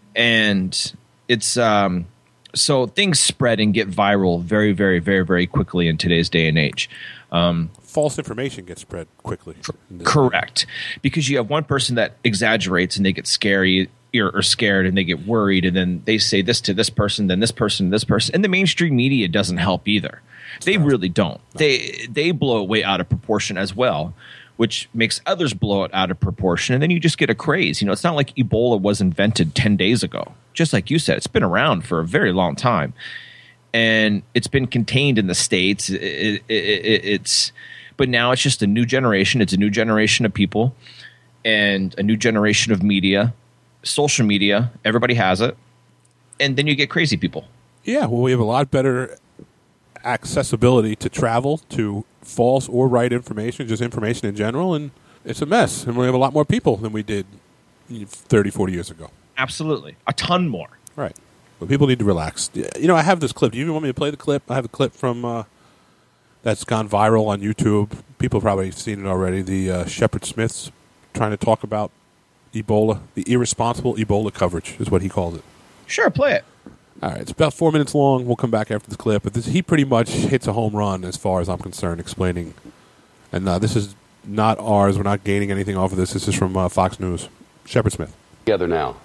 And it's um, so things spread and get viral very, very, very, very quickly in today's day and age. Um, False information gets spread quickly. Correct. Because you have one person that exaggerates and they get scary or, or scared and they get worried, and then they say this to this person, then this person, this person. And the mainstream media doesn't help either. They really don't. They they blow it way out of proportion as well, which makes others blow it out of proportion. And then you just get a craze. You know, it's not like Ebola was invented ten days ago. Just like you said, it's been around for a very long time. And it's been contained in the States. It, it, it, it's, but now it's just a new generation. It's a new generation of people and a new generation of media, social media. Everybody has it. And then you get crazy people. Yeah, well, we have a lot better accessibility to travel, to false or right information, just information in general, and It's a mess, and we have a lot more people than we did thirty, forty years ago. Absolutely. A ton more. Right. But people need to relax. You know, I have this clip. Do you even want me to play the clip? I have a clip from uh, that's gone viral on YouTube. People probably have seen it already. The uh, Shepard Smiths trying to talk about Ebola. The irresponsible Ebola coverage is what he calls it. Sure, play it. All right. It's about four minutes long. We'll come back after the clip. But this, he pretty much hits a home run as far as I'm concerned, explaining. And uh, this is not ours. We're not gaining anything off of this. This is from uh, Fox News. Shepard Smith. Together now.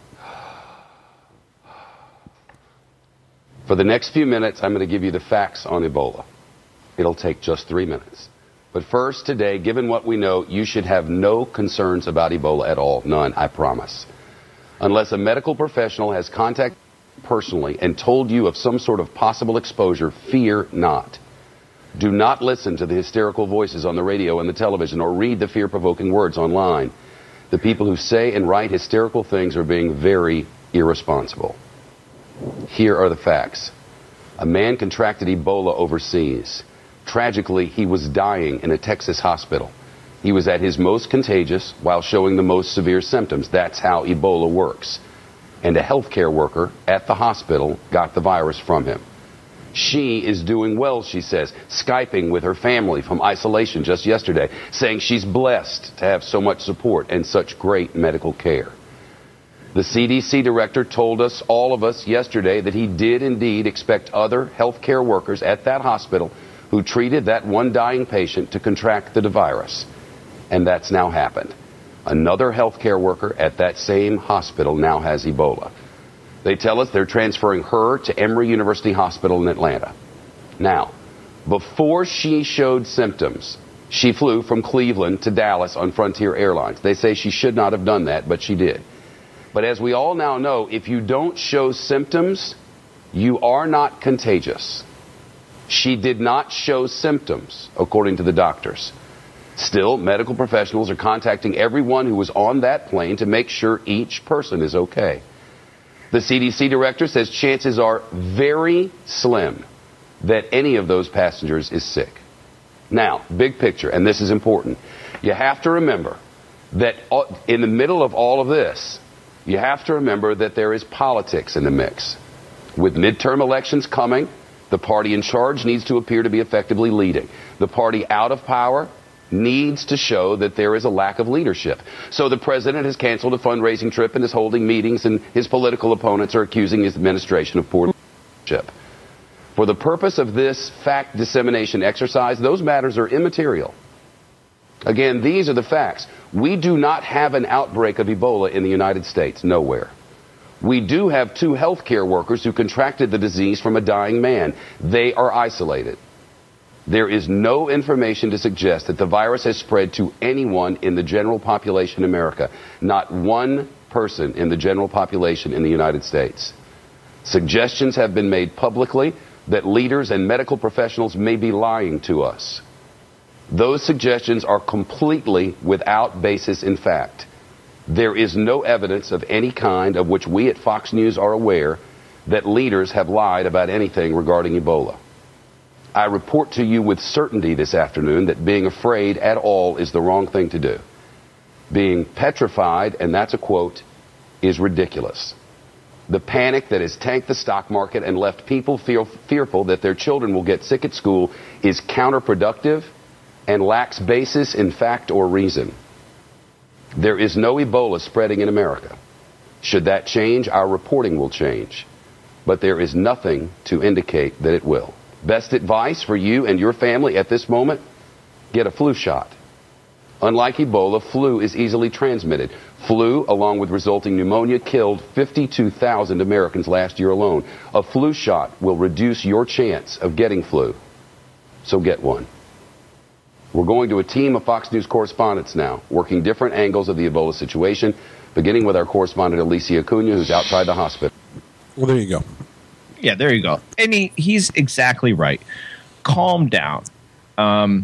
For the next few minutes, I'm going to give you the facts on Ebola. It'll take just three minutes. But first, today, given what we know, you should have no concerns about Ebola at all. None, I promise. Unless a medical professional has contacted you personally and told you of some sort of possible exposure, fear not. Do not listen to the hysterical voices on the radio and the television or read the fear-provoking words online. The people who say and write hysterical things are being very irresponsible. Here are the facts. A man contracted Ebola overseas. Tragically, he was dying in a Texas hospital. He was at his most contagious while showing the most severe symptoms. That's how Ebola works. And a healthcare worker at the hospital got the virus from him. She is doing well, she says, Skyping with her family from isolation just yesterday, saying she's blessed to have so much support and such great medical care. The C D C director told us, all of us, yesterday that he did indeed expect other healthcare workers at that hospital who treated that one dying patient to contract the virus. And that's now happened. Another healthcare worker at that same hospital now has Ebola. They tell us they're transferring her to Emory University Hospital in Atlanta. Now, before she showed symptoms, she flew from Cleveland to Dallas on Frontier Airlines. They say she should not have done that, but she did. But as we all now know, if you don't show symptoms, you are not contagious. She did not show symptoms, according to the doctors. Still, medical professionals are contacting everyone who was on that plane to make sure each person is okay. The C D C director says chances are very slim that any of those passengers is sick. Now, big picture, and this is important. You have to remember that in the middle of all of this, you have to remember that there is politics in the mix. With midterm elections coming, the party in charge needs to appear to be effectively leading. The party out of power needs to show that there is a lack of leadership. So the president has canceled a fundraising trip and is holding meetings, and his political opponents are accusing his administration of poor leadership. For the purpose of this fact dissemination exercise, those matters are immaterial. Again, these are the facts. We do not have an outbreak of Ebola in the United States, nowhere. We do have two healthcare workers who contracted the disease from a dying man. They are isolated. There is no information to suggest that the virus has spread to anyone in the general population in America. Not one person in the general population in the United States. Suggestions have been made publicly that leaders and medical professionals may be lying to us. Those suggestions are completely without basis in fact. There is no evidence of any kind of which we at Fox News are aware that leaders have lied about anything regarding Ebola. I report to you with certainty this afternoon that being afraid at all is the wrong thing to do. Being petrified, and that's a quote, is ridiculous. The panic that has tanked the stock market and left people feel fearful that their children will get sick at school is counterproductive and lacks basis in fact or reason. There is no Ebola spreading in America. Should that change, our reporting will change. But there is nothing to indicate that it will. Best advice for you and your family at this moment, get a flu shot. Unlike Ebola, flu is easily transmitted. Flu, along with resulting pneumonia, killed fifty-two thousand Americans last year alone. A flu shot will reduce your chance of getting flu. So get one. We're going to a team of Fox News correspondents now, working different angles of the Ebola situation, beginning with our correspondent Alicia Acuna, who's outside the hospital. Well, there you go. Yeah, there you go. And he, he's exactly right. Calm down. Um,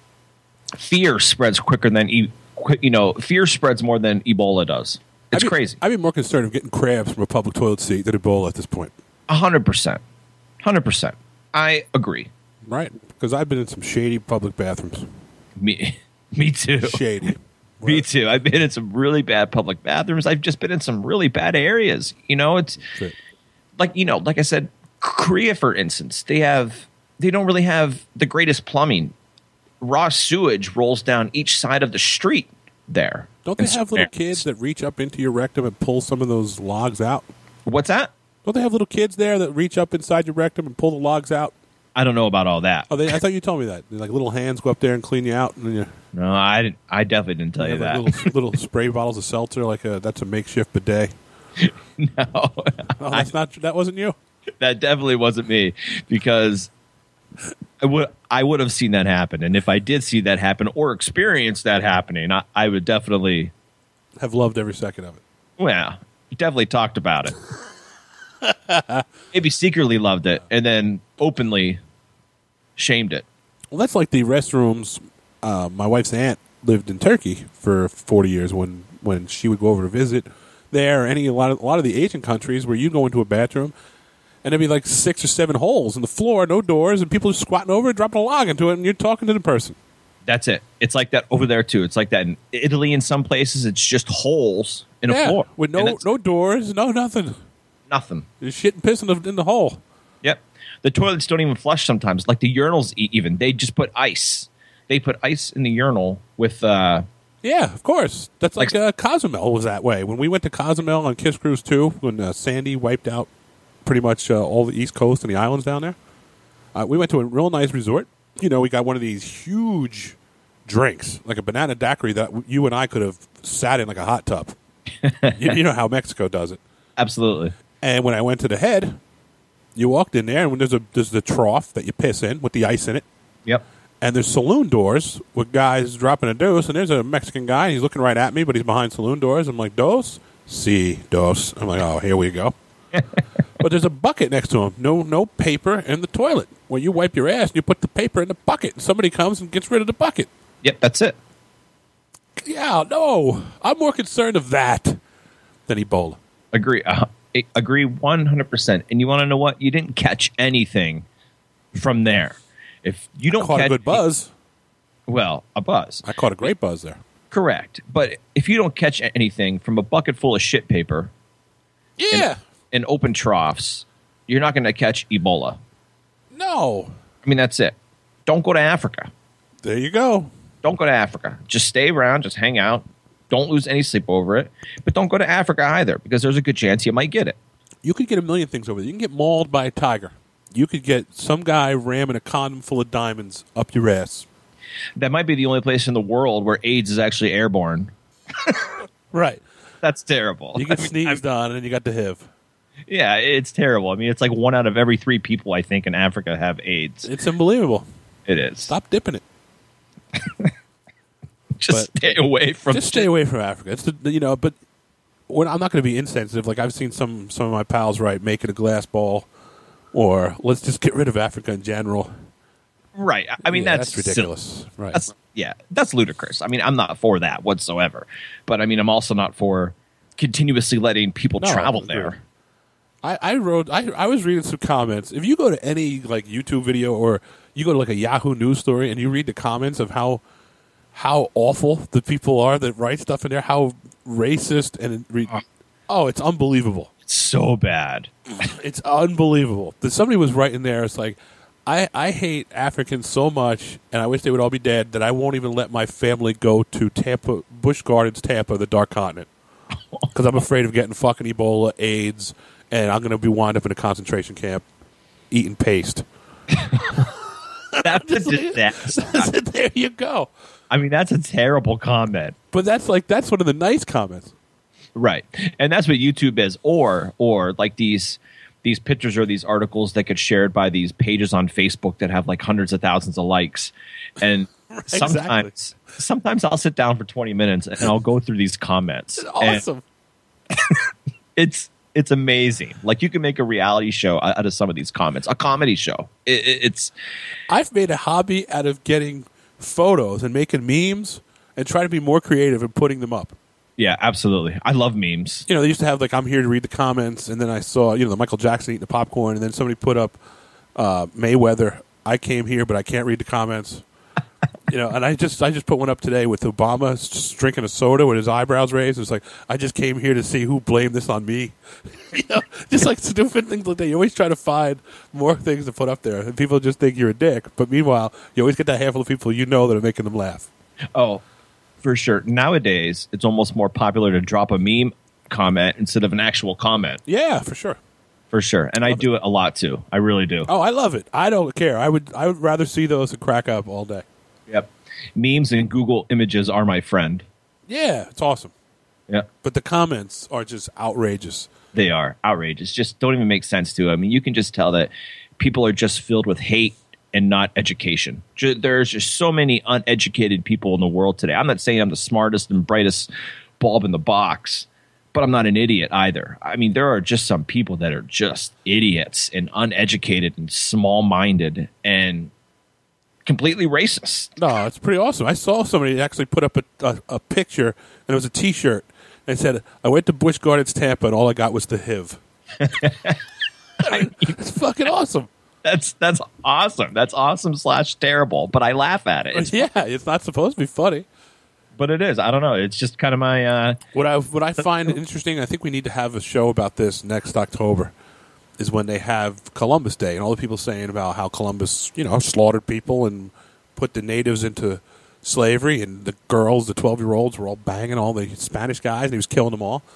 fear spreads quicker than, e- qu- you know, fear spreads more than Ebola does. It's I'd be, crazy. I'd be more concerned of getting crabs from a public toilet seat than Ebola at this point. A hundred percent. Hundred percent. I agree. Right, because I've been in some shady public bathrooms. Me, me too. Shady. Me too. I've been in some really bad public bathrooms. I've just been in some really bad areas. You know, it's Right. like, you know, like I said, Korea, for instance, they have, they don't really have the greatest plumbing. Raw sewage rolls down each side of the street there. Don't they in have some little areas. kids that reach up into your rectum and pull some of those logs out? What's that? Don't they have little kids there that reach up inside your rectum and pull the logs out? I don't know about all that. Oh, they, I thought you told me that. Like little hands go up there and clean you out. And then you, No, I didn't. I definitely didn't tell you, have, that. like, little, little spray bottles of seltzer. Like a, that's a makeshift bidet. No, Oh, that's not. That wasn't you. that definitely wasn't me, because I would I would have seen that happen, and if I did see that happen or experience that happening, I, I would definitely Have loved every second of it. well, definitely talked about it. Maybe secretly loved it, and then openly shamed it. Well, that's like the restrooms. Uh, my wife's aunt lived in Turkey for forty years. When when she would go over to visit there, or any a lot of a lot of the Asian countries where you go into a bathroom and there'd be like six or seven holes in the floor, no doors, and people just squatting over and dropping a log into it, and you're talking to the person. That's it. It's like that over there too. It's like that in Italy. In some places, it's just holes in a Yeah, floor with And no it's no doors, no nothing. nothing. There's shit and piss in the, in the hole. Yep. The toilets don't even flush sometimes. Like the urinals, e- even they just put ice. They put ice in the urinal with. Uh, Yeah, of course. That's like, Like- uh, Cozumel was that way. When we went to Cozumel on KISS Kruise two, when uh, Sandy wiped out pretty much uh, all the East Coast and the islands down there, uh, we went to a real nice resort. You know, we got one of these huge drinks, like a banana daiquiri that w- you and I could have sat in like a hot tub. you, you know how Mexico does it. absolutely. And when I went to the head, you walked in there, and when there's a there's the trough that you piss in with the ice in it, Yep. and there's saloon doors with guys dropping a dose, and there's a Mexican guy, and he's looking right at me, but he's behind saloon doors. I'm like, dos? Si, dos. I'm like, oh, here we go. But there's a bucket next to him. No no paper in the toilet. Where you wipe your ass, and you put the paper in the bucket, and somebody comes and gets rid of the bucket. Yep. That's it. Yeah, no. I'm more concerned of that than Ebola. Agree. Uh, I agree one hundred percent. And you want to know what? You didn't catch anything from there. If you don't I caught catch a good buzz. well, a buzz. I caught a great buzz there. Correct. But if you don't catch anything from a bucket full of shit paper Yeah. in open troughs, you're not going to catch Ebola. No. I mean, that's it. Don't go to Africa. There you go. Don't go to Africa. Just stay around. Just hang out. Don't lose any sleep over it. But don't go to Africa either, because there's a good chance you might get it. You could get a million things over there. You can get mauled by a tiger. You could get some guy ramming a condom full of diamonds up your ass. That might be the only place in the world where AIDS is actually airborne. Right. That's terrible. You get I mean, sneezed on, and then you got the H I V. Yeah, it's terrible. I mean, it's like one out of every three people, I think, in Africa have AIDS. It's unbelievable. It is. Stop dipping it. Just But- stay away from Just stay away from Africa. It's the, you know, but when, I'm not going to be insensitive. Like I've seen some some of my pals write, make it a glass ball, or let's just get rid of Africa in general. Right. I- I mean, Yeah, that's, that's ridiculous. silly. Right. That's, yeah, that's ludicrous. I mean, I'm not for that whatsoever. But I mean, I'm also not for continuously letting people No, travel agreed. there. I, I wrote. I, I was reading some comments. If you go to any like YouTube video or you go to like a Yahoo News story and you read the comments of how how awful the people are that write stuff in there, how racist and re- oh, it's unbelievable. It's so bad. It's unbelievable. That somebody was writing there. It's like I I hate Africans so much, and I wish they would all be dead. That I won't even let my family go to Tampa, Busch Gardens, Tampa, the Dark Continent, because I'm afraid of getting fucking Ebola, AIDS. And I'm going to be wound up in a concentration camp eating paste. That's a disaster. There you go. I mean, that's a terrible comment. But that's like that's one of the nice comments. Right. And that's what YouTube is. Or or like these these pictures or these articles that get shared by these pages on Facebook that have like hundreds of thousands of likes. And sometimes exactly. sometimes I'll sit down for twenty minutes and I'll go through these comments. It's awesome. It's It's amazing. Like you can make a reality show out of some of these comments, a comedy show. It, it, it's. I've made a hobby out of getting photos and making memes and trying to be more creative and putting them up. Yeah, absolutely. I love memes. You know, they used to have like I'm here to read the comments, and then I saw you know the Michael Jackson eating the popcorn, and then somebody put up uh, Mayweather. I came here, but I can't read the comments. You know, and I just I just put one up today with Obama just drinking a soda with his eyebrows raised. It's like, I just came here to see who blamed this on me. You know, just like stupid things like that. You always try to find more things to put up there, and people just think you're a dick. But meanwhile, you always get that handful of people you know that are making them laugh. Oh, for sure. Nowadays, it's almost more popular to drop a meme comment instead of an actual comment. Yeah, for sure. For sure. And I do it a lot, too. I really do. Oh, I love it. I don't care. I would I would rather see those than crack up all day. Yep. Memes and Google images are my friend. Yeah, it's awesome. Yeah. But the comments are just outrageous. They are outrageous. Just don't even make sense to it. I mean, you can just tell that people are just filled with hate and not education. There's just so many uneducated people in the world today. I'm not saying I'm the smartest and brightest bulb in the box, but I'm not an idiot either. I mean, there are just some people that are just idiots and uneducated and small-minded and completely racist. No, it's pretty awesome. I saw somebody actually put up a, a, a picture, and it was a T-shirt. And it said, I went to Busch Gardens, Tampa, and all I got was the H I V. I mean, it's fucking awesome. That's that's awesome. That's awesome slash terrible, but I laugh at it. It's yeah, it's not supposed to be funny. But it is. I don't know. It's just kind of my... Uh, what I what I find interesting, I think we need to have a show about this next October, is when they have Columbus Day, and all the people saying about how Columbus, you know, slaughtered people and put the natives into slavery, and the girls, the twelve-year-olds, were all banging all the Spanish guys, and he was killing them all.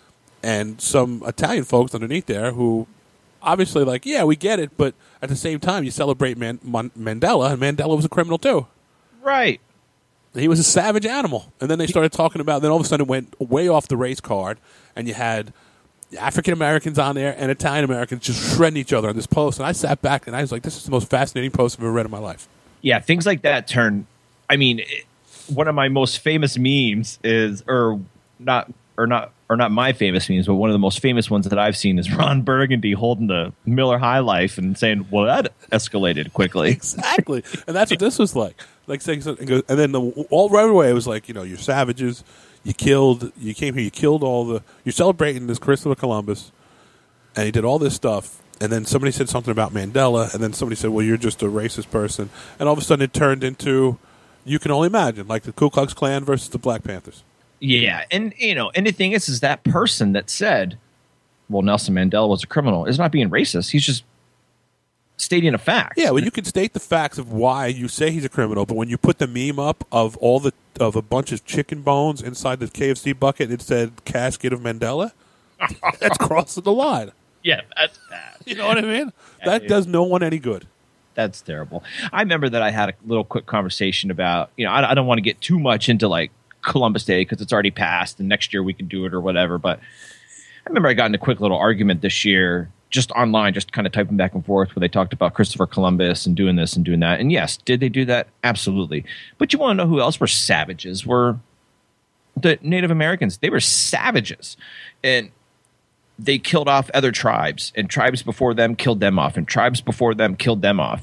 And some Italian folks underneath there who obviously like, yeah, we get it, but at the same time, you celebrate Man- Man- Mandela, and Mandela was a criminal too. Right. He was a savage animal. And then they started talking about, then all of a sudden it went way off the race card, and you had African Americans on there and Italian Americans just shredding each other on this post. And I sat back and I was like, this is the most fascinating post I've ever read in my life. Yeah, things like that turn. I mean, it, one of my most famous memes is, or not, or not, or not my famous memes, but one of the most famous ones that I've seen is Ron Burgundy holding the Miller High Life and saying, well, that escalated quickly. Exactly. And that's what this was like. Like saying something, and then the, all right away it was like, you know, you're savages. You killed. You came here. You killed all the. You're celebrating this Christopher Columbus, and he did all this stuff. And then somebody said something about Mandela, and then somebody said, "Well, you're just a racist person." And all of a sudden, it turned into, you can only imagine, like the Ku Klux Klan versus the Black Panthers. Yeah, and you know, and the thing is, is that person that said, "Well, Nelson Mandela was a criminal," is not being racist. He's just stating a fact. Yeah, well, you can state the facts of why you say he's a criminal, but when you put the meme up of all the of a bunch of chicken bones inside the K F C bucket, and it said "casket of Mandela," that's crossing the line. Yeah, that's bad. You know what I mean? Yeah, that dude. does no one any good. That's terrible. I remember that I had a little quick conversation about, you know, I, I don't want to get too much into like Columbus Day because it's already passed, and next year we can do it or whatever. But I remember I got in a quick little argument this year, just online, just kind of typing back and forth, where they talked about Christopher Columbus and doing this and doing that. And yes, did they do that? Absolutely. But you want to know who else were savages? Were the Native Americans. They were savages. And they killed off other tribes, and tribes before them killed them off, and tribes before them killed them off.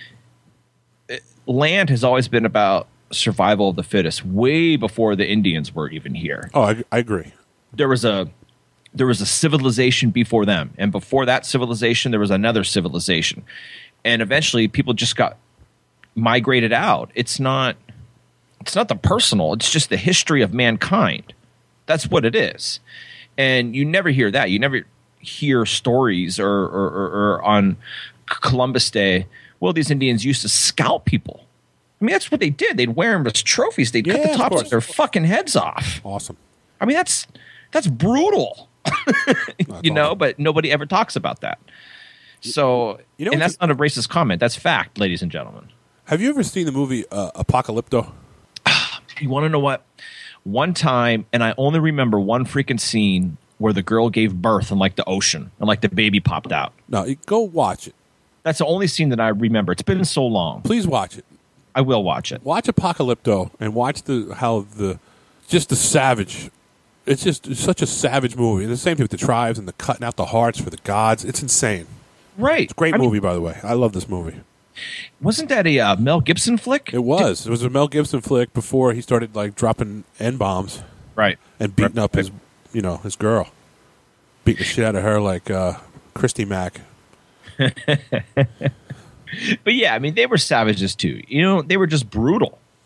Land has always been about survival of the fittest, way before the Indians were even here. Oh, I, I agree. There was a there was a civilization before them, and before that civilization, there was another civilization, and eventually, people just got migrated out. It's not it's not the personal; it's just the history of mankind. That's what it is. And you never hear that. You never hear stories or, or, or, or on Columbus Day, well, these Indians used to scalp people. I mean, that's what they did. They'd wear them as trophies. They'd Yeah, cut the of tops course. of their fucking heads off. Awesome. I mean, that's that's brutal. That's you know, awesome. but nobody ever talks about that. So, You know and what that's not a racist comment. That's fact, ladies and gentlemen. Have you ever seen the movie uh, Apocalypto? You want to know what? One time, and I only remember one freaking scene where the girl gave birth in like the ocean and like the baby popped out. No, you go watch it. That's the only scene that I remember. It's been so long. Please watch it. I will watch it. Watch Apocalypto and watch the how the just the savage. It's just it's such a savage movie. And the same thing with the tribes and the cutting out the hearts for the gods. It's insane. Right. It's a great I mean, movie, by the way. I love this movie. Wasn't that a uh, Mel Gibson flick? It was. It was a Mel Gibson flick before he started like dropping N bombs. Right. And beating Right. up his, you know, his girl, beating the shit out of her like uh, Christy Mack. But yeah, I mean, they were savages too. You know, they were just brutal.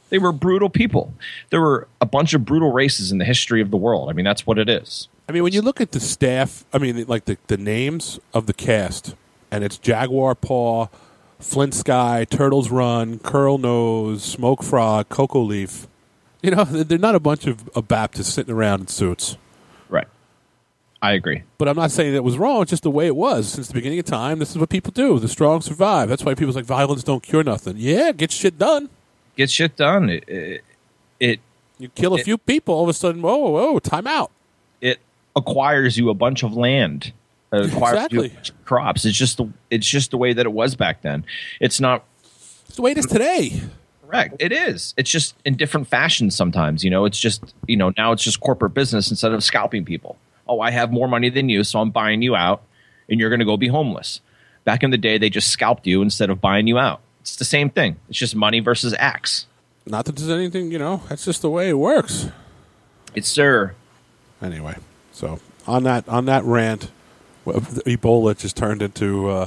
They were brutal people. There were a bunch of brutal races in the history of the world. I mean, that's what it is. I mean, when you look at the staff, I mean, like the, the names of the cast, and it's Jaguar Paw, Flint Sky, Turtles Run, Curl Nose, Smoke Frog, Cocoa Leaf. You know, they're not a bunch of, of Baptists sitting around in suits. Right. I agree. But I'm not saying that was wrong. It's just the way it was. Since the beginning of time, this is what people do. The strong survive. That's why people's like, violence don't cure nothing. Yeah, get shit done. Get shit done. It, it, it You kill a it, few people, all of a sudden, whoa, whoa, time out. It acquires you a bunch of land. It acquires Exactly. you a bunch of crops. It's just the it's just the way that it was back then. It's not It's the way it is today. Correct. It is. It's just in different fashions sometimes. You know, it's just, you know, now it's just corporate business instead of scalping people. Oh, I have more money than you, so I'm buying you out, and you're going to go be homeless. Back in the day, they just scalped you instead of buying you out. It's the same thing. It's just money versus axe. Not that there's anything, you know, that's just the way it works. It's sir. Anyway, so on that on that rant, well, Ebola just turned into uh,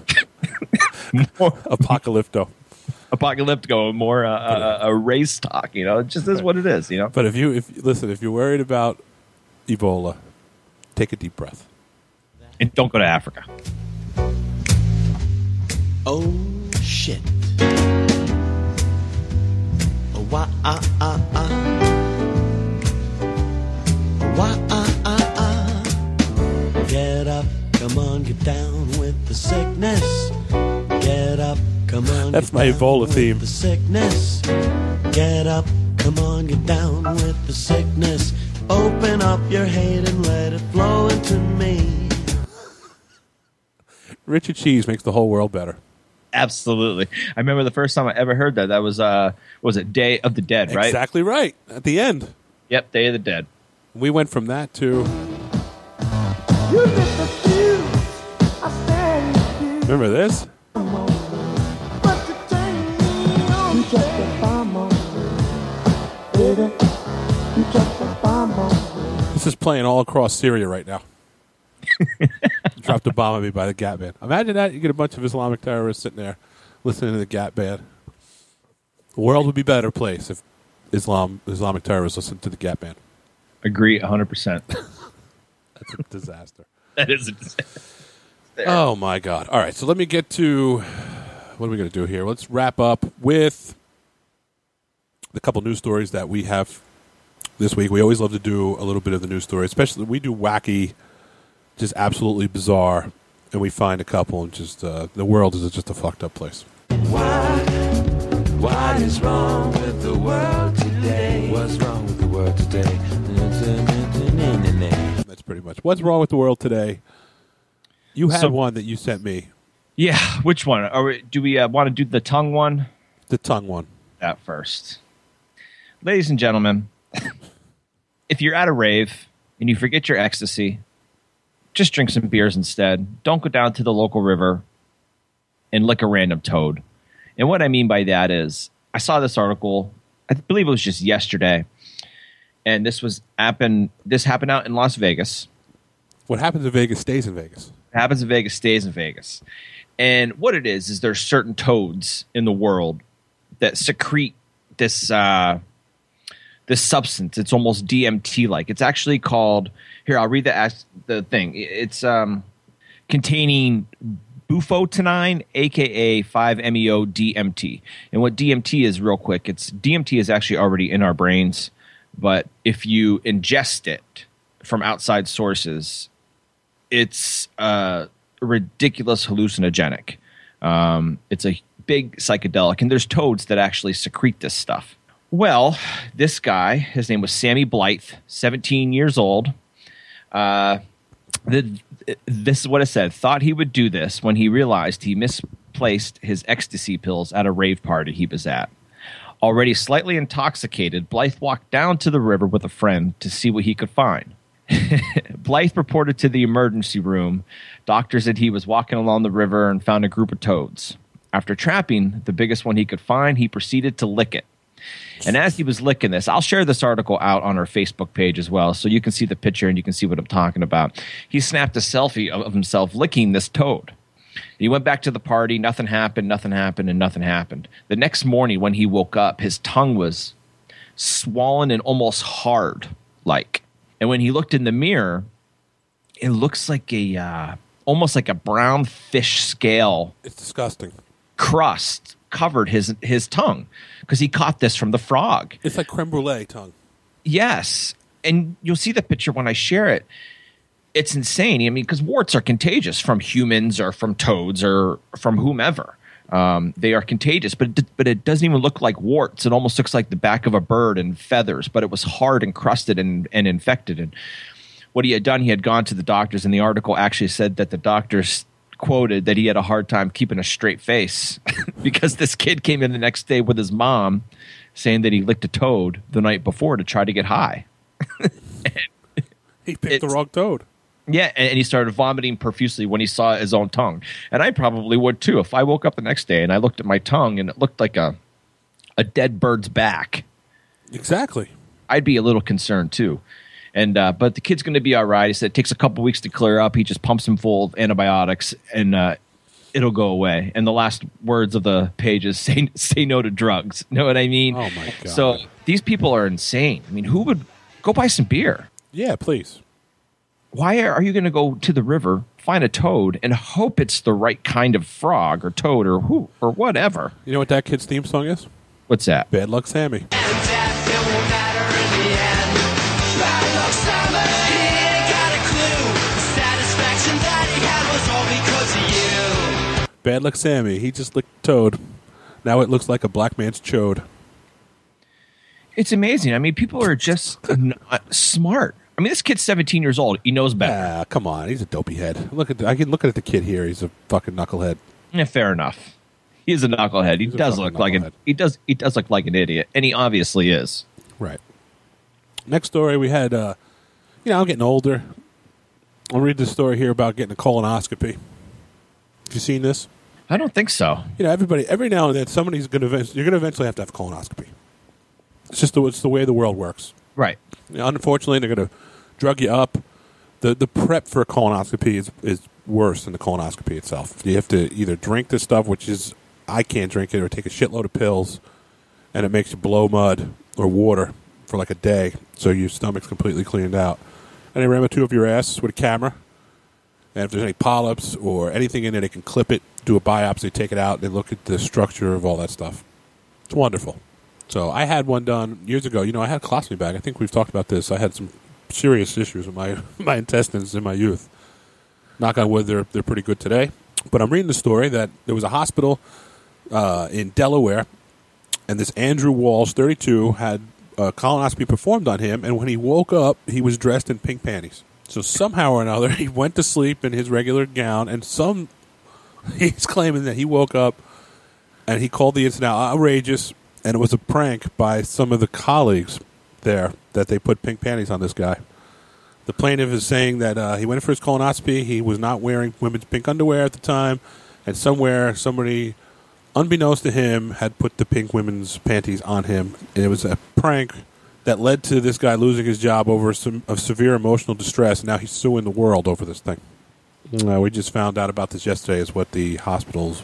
apocalypto. Apocalypto, more uh, uh, a race talk. You know, it just is what it is. You know. But if you if listen, if you're worried about Ebola, take a deep breath and don't go to Africa. Oh shit. Oh, wah, ah, ah, ah. Oh, wah, ah, ah, ah. Get up, come on, get down with the sickness. Get up, come on. That's my Ebola theme. The sickness. Get up, come on, get down with the sickness. Open up your hate and let it flow into me. Richard Cheese makes the whole world better. Absolutely. I remember the first time I ever heard that. That was, uh, was it Day of the Dead, right? Exactly right. At the end. Yep, Day of the Dead. We went from that to... Remember this? This is playing all across Syria right now. Dropped a bomb on me by the Gap Band. Imagine that. You get a bunch of Islamic terrorists sitting there listening to the Gap Band. The world would be a better place if Islam Islamic terrorists listened to the Gap Band. Agree one hundred percent. That's a disaster. That is a disaster. Oh, my God. All right, so let me get to what are we going to do here? Let's wrap up with the couple news stories that we have this week. We always love to do a little bit of the news story, especially we do wacky, just absolutely bizarre, and we find a couple, and just uh, the world is just a fucked up place. What? What is wrong with the world today? What's wrong with the world today? That's pretty much what's wrong with the world today. You had So- one that you sent me. Yeah, which one? Are we, do we uh, want to do the tongue one? The tongue one. That first. Ladies and gentlemen, if you're at a rave and you forget your ecstasy, just drink some beers instead. Don't go down to the local river and lick a random toad. And what I mean by that is, I saw this article, I believe it was just yesterday, and this was happen. This happened out in Las Vegas. What happens in Vegas stays in Vegas. What happens in Vegas stays in Vegas. And what it is is there's certain toads in the world that secrete this uh, this substance. It's almost D M T like. It's actually called. Here, I'll read the the thing. It's um, containing bufotenine, aka five meo D M T. And what D M T is, real quick, it's D M T is actually already in our brains, but if you ingest it from outside sources, it's uh, ridiculous hallucinogenic. Um, it's a big psychedelic, and there's toads that actually secrete this stuff. Well, this guy, his name was Sammy Blythe, seventeen years old. Uh, the, this is what it said. Thought he would do this when he realized he misplaced his ecstasy pills at a rave party he was at. Already slightly intoxicated, Blythe walked down to the river with a friend to see what he could find. Blythe reported to the emergency room. Doctor said he was walking along the river and found a group of toads. After trapping the biggest one he could find, he proceeded to lick it. And as he was licking this, I'll share this article out on our Facebook page as well, so you can see the picture and you can see what I'm talking about. He snapped a selfie of himself licking this toad. He went back to the party. Nothing happened, nothing happened, and nothing happened. The next morning when he woke up, his tongue was swollen and almost hard like. And when he looked in the mirror, it looks like a uh, almost like a brown fish scale. It's disgusting. Crust covered his his tongue because he caught this from the frog. It's like creme brulee tongue. Yes. And you'll see the picture when I share it. It's insane. I mean, because warts are contagious from humans or from toads or from whomever. Um, they are contagious, but it, but it doesn't even look like warts. It almost looks like the back of a bird and feathers, but it was hard and crusted and, and infected. And what he had done, he had gone to the doctors, and the article actually said that the doctors quoted that he had a hard time keeping a straight face because this kid came in the next day with his mom saying that he licked a toad the night before to try to get high. He picked the wrong toad. Yeah, and, and he started vomiting profusely when he saw his own tongue. And I probably would too. If I woke up the next day and I looked at my tongue and it looked like a a dead bird's back. Exactly. I'd be a little concerned too. And uh, but the kid's going to be all right. He said it takes a couple weeks to clear up. He just pumps him full of antibiotics and uh, it'll go away. And the last words of the page is say, say no to drugs. Know what I mean? Oh, my God. So these people are insane. I mean, who would go buy some beer? Yeah, please. Why are you going to go to the river, find a toad, and hope it's the right kind of frog or toad or who or whatever? You know what that kid's theme song is? What's that? Bad Luck Sammy. Bad Luck Sammy. He just licked toad. Now it looks like a black man's chode. It's amazing. I mean, people are just uh, smart. I mean, this kid's seventeen years old. He knows better. Ah, come on. He's a dopey head. Look at the, I can look at the kid here. He's a fucking knucklehead. Yeah, fair enough. He's a knucklehead. He He's a does fucking look like an knucklehead. he does he does look like an idiot, and he obviously is. Right. Next story, we had, uh, you know, I'm getting older. I'll read this story here about getting a colonoscopy. Have you seen this? I don't think so. You know, everybody, every now and then, somebody's going to, you're going to eventually have to have a colonoscopy. It's just the, it's the way the world works. Right. You know, unfortunately, they're going to drug you up. The the prep for a colonoscopy is, is worse than the colonoscopy itself. You have to either drink this stuff, which is, I can't drink it, or take a shitload of pills, and it makes you blow mud or water for like a day, so your stomach's completely cleaned out. And they ram a tube of your ass with a camera, and if there's any polyps or anything in it, they can clip it, do a biopsy, take it out, and look at the structure of all that stuff. It's wonderful. So I had one done years ago. You know, I had a colostomy bag. I think we've talked about this. I had some serious issues with my my intestines in my youth. Knock on wood, they're they're pretty good today. But I'm reading the story that there was a hospital uh, in Delaware, and this Andrew Walsh, thirty-two, had a colonoscopy performed on him, and when he woke up, he was dressed in pink panties. So somehow or another, he went to sleep in his regular gown, and some he's claiming that he woke up and he called the incident outrageous, and it was a prank by some of the colleagues there that they put pink panties on this guy. The plaintiff is saying that uh, he went for his colonoscopy. He was not wearing women's pink underwear at the time, and somewhere somebody, unbeknownst to him, had put the pink women's panties on him, and it was a prank that led to this guy losing his job over some of severe emotional distress. And now he's suing the world over this thing. Uh, we just found out about this yesterday, is what the hospital's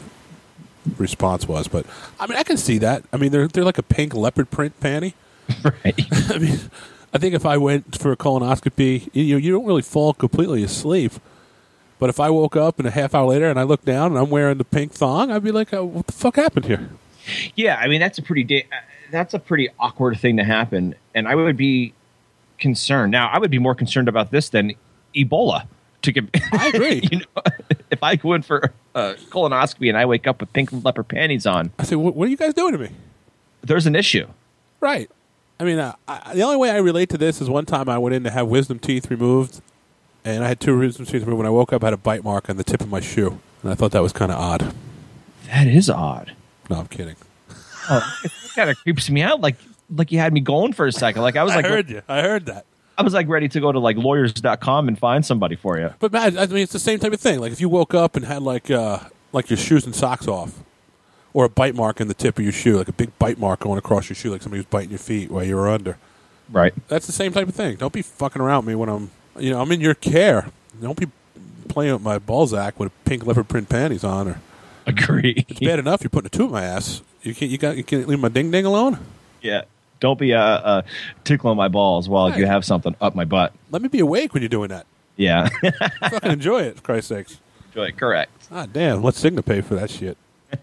response was. But I mean, I can see that. I mean, they're they're like a pink leopard print panty. Right. I mean, I think if I went for a colonoscopy, you know, you don't really fall completely asleep. But if I woke up and a half hour later and I look down and I'm wearing the pink thong, I'd be like, oh, "What the fuck happened here?" Yeah, I mean that's a pretty da- that's a pretty awkward thing to happen, and I would be concerned. Now, I would be more concerned about this than Ebola. To get, I agree. You know, if I go in for a colonoscopy and I wake up with pink leopard panties on, I say, "What, what are you guys doing to me?" There's an issue, right? I mean, uh, I, the only way I relate to this is one time I went in to have wisdom teeth removed, and I had two wisdom teeth removed. When I woke up, I had a bite mark on the tip of my shoe, and I thought that was kind of odd. That is odd. No, I'm kidding. Oh, it kind of creeps me out. Like, like you had me going for a second. Like I was I like, heard you. I heard that. I was like ready to go to like lawyers dot com and find somebody for you. But Matt, I mean, it's the same type of thing. Like if you woke up and had like uh, like your shoes and socks off, or a bite mark in the tip of your shoe, like a big bite mark going across your shoe, like somebody was biting your feet while you were under. Right. That's the same type of thing. Don't be fucking around me when I'm, you know, I'm in your care. Don't be playing with my Balzac with pink leopard print panties on. Or agree. It's bad enough you're putting a tube in my ass. You can't. You got. You can't leave my ding ding alone. Yeah. Don't be uh, uh, tickling my balls while hey. you have something up my butt. Let me be awake when you're doing that. Yeah. Fucking enjoy it, for Christ's sakes. Enjoy it. Correct. Ah, damn. Let's Cigna pay for that shit.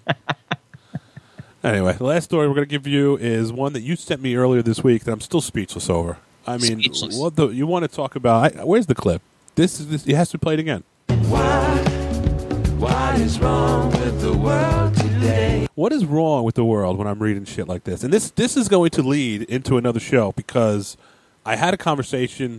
Anyway, the last story we're going to give you is one that you sent me earlier this week that I'm still speechless over. I mean, speechless. what the, you want to talk about? I, where's the clip? This is this. It has to be played again. Why? What is wrong with the world today? What is wrong with the world when I'm reading shit like this? And this this is going to lead into another show because I had a conversation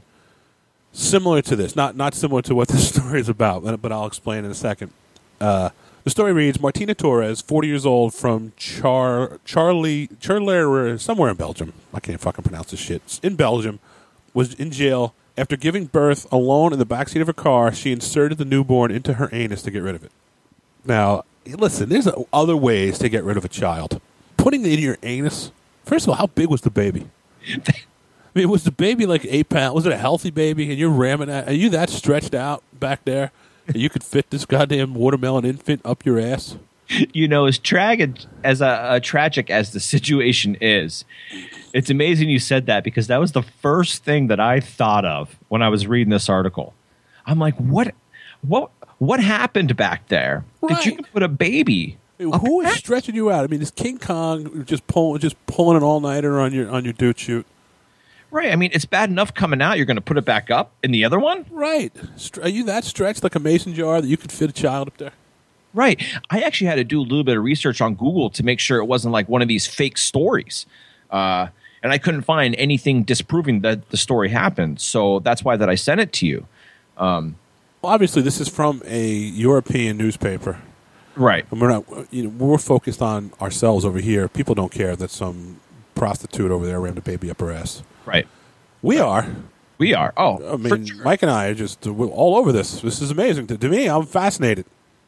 similar to this, not not similar to what this story is about, but I'll explain in a second. Uh, the story reads: Martina Torres, forty years old, from Char Charlie Charleroi, somewhere in Belgium. I can't fucking pronounce this shit. In Belgium, was in jail after giving birth alone in the backseat of her car. She inserted the newborn into her anus to get rid of it. Now, listen, there's other ways to get rid of a child. Putting it in your anus. First of all, how big was the baby? I mean, was the baby like eight pounds? Was it a healthy baby? And you're ramming that? Are you that stretched out back there that you could fit this goddamn watermelon infant up your ass? You know, as tragic as a, a tragic as the situation is, it's amazing you said that because that was the first thing that I thought of when I was reading this article. I'm like, what, what, what happened back there? Right. Did you put a baby? I mean, who is stretching you out? I mean, is King Kong just pulling, just pulling an all nighter on your on your dude shoot? Right. I mean, it's bad enough coming out. You're going to put it back up in the other one? Right. Are you that stretched like a mason jar that you could fit a child up there? Right. I actually had to do a little bit of research on Google to make sure it wasn't like one of these fake stories. Uh, and I couldn't find anything disproving that the story happened. So that's why that I sent it to you. Um, well, obviously, this is from a European newspaper. Right. And we're not, you know, we're focused on ourselves over here. People don't care that some prostitute over there rammed a baby up her ass. Right. We are. We are. Oh, I mean, sure. Mike and I are just we're all over this. This is amazing. To, to me, I'm fascinated.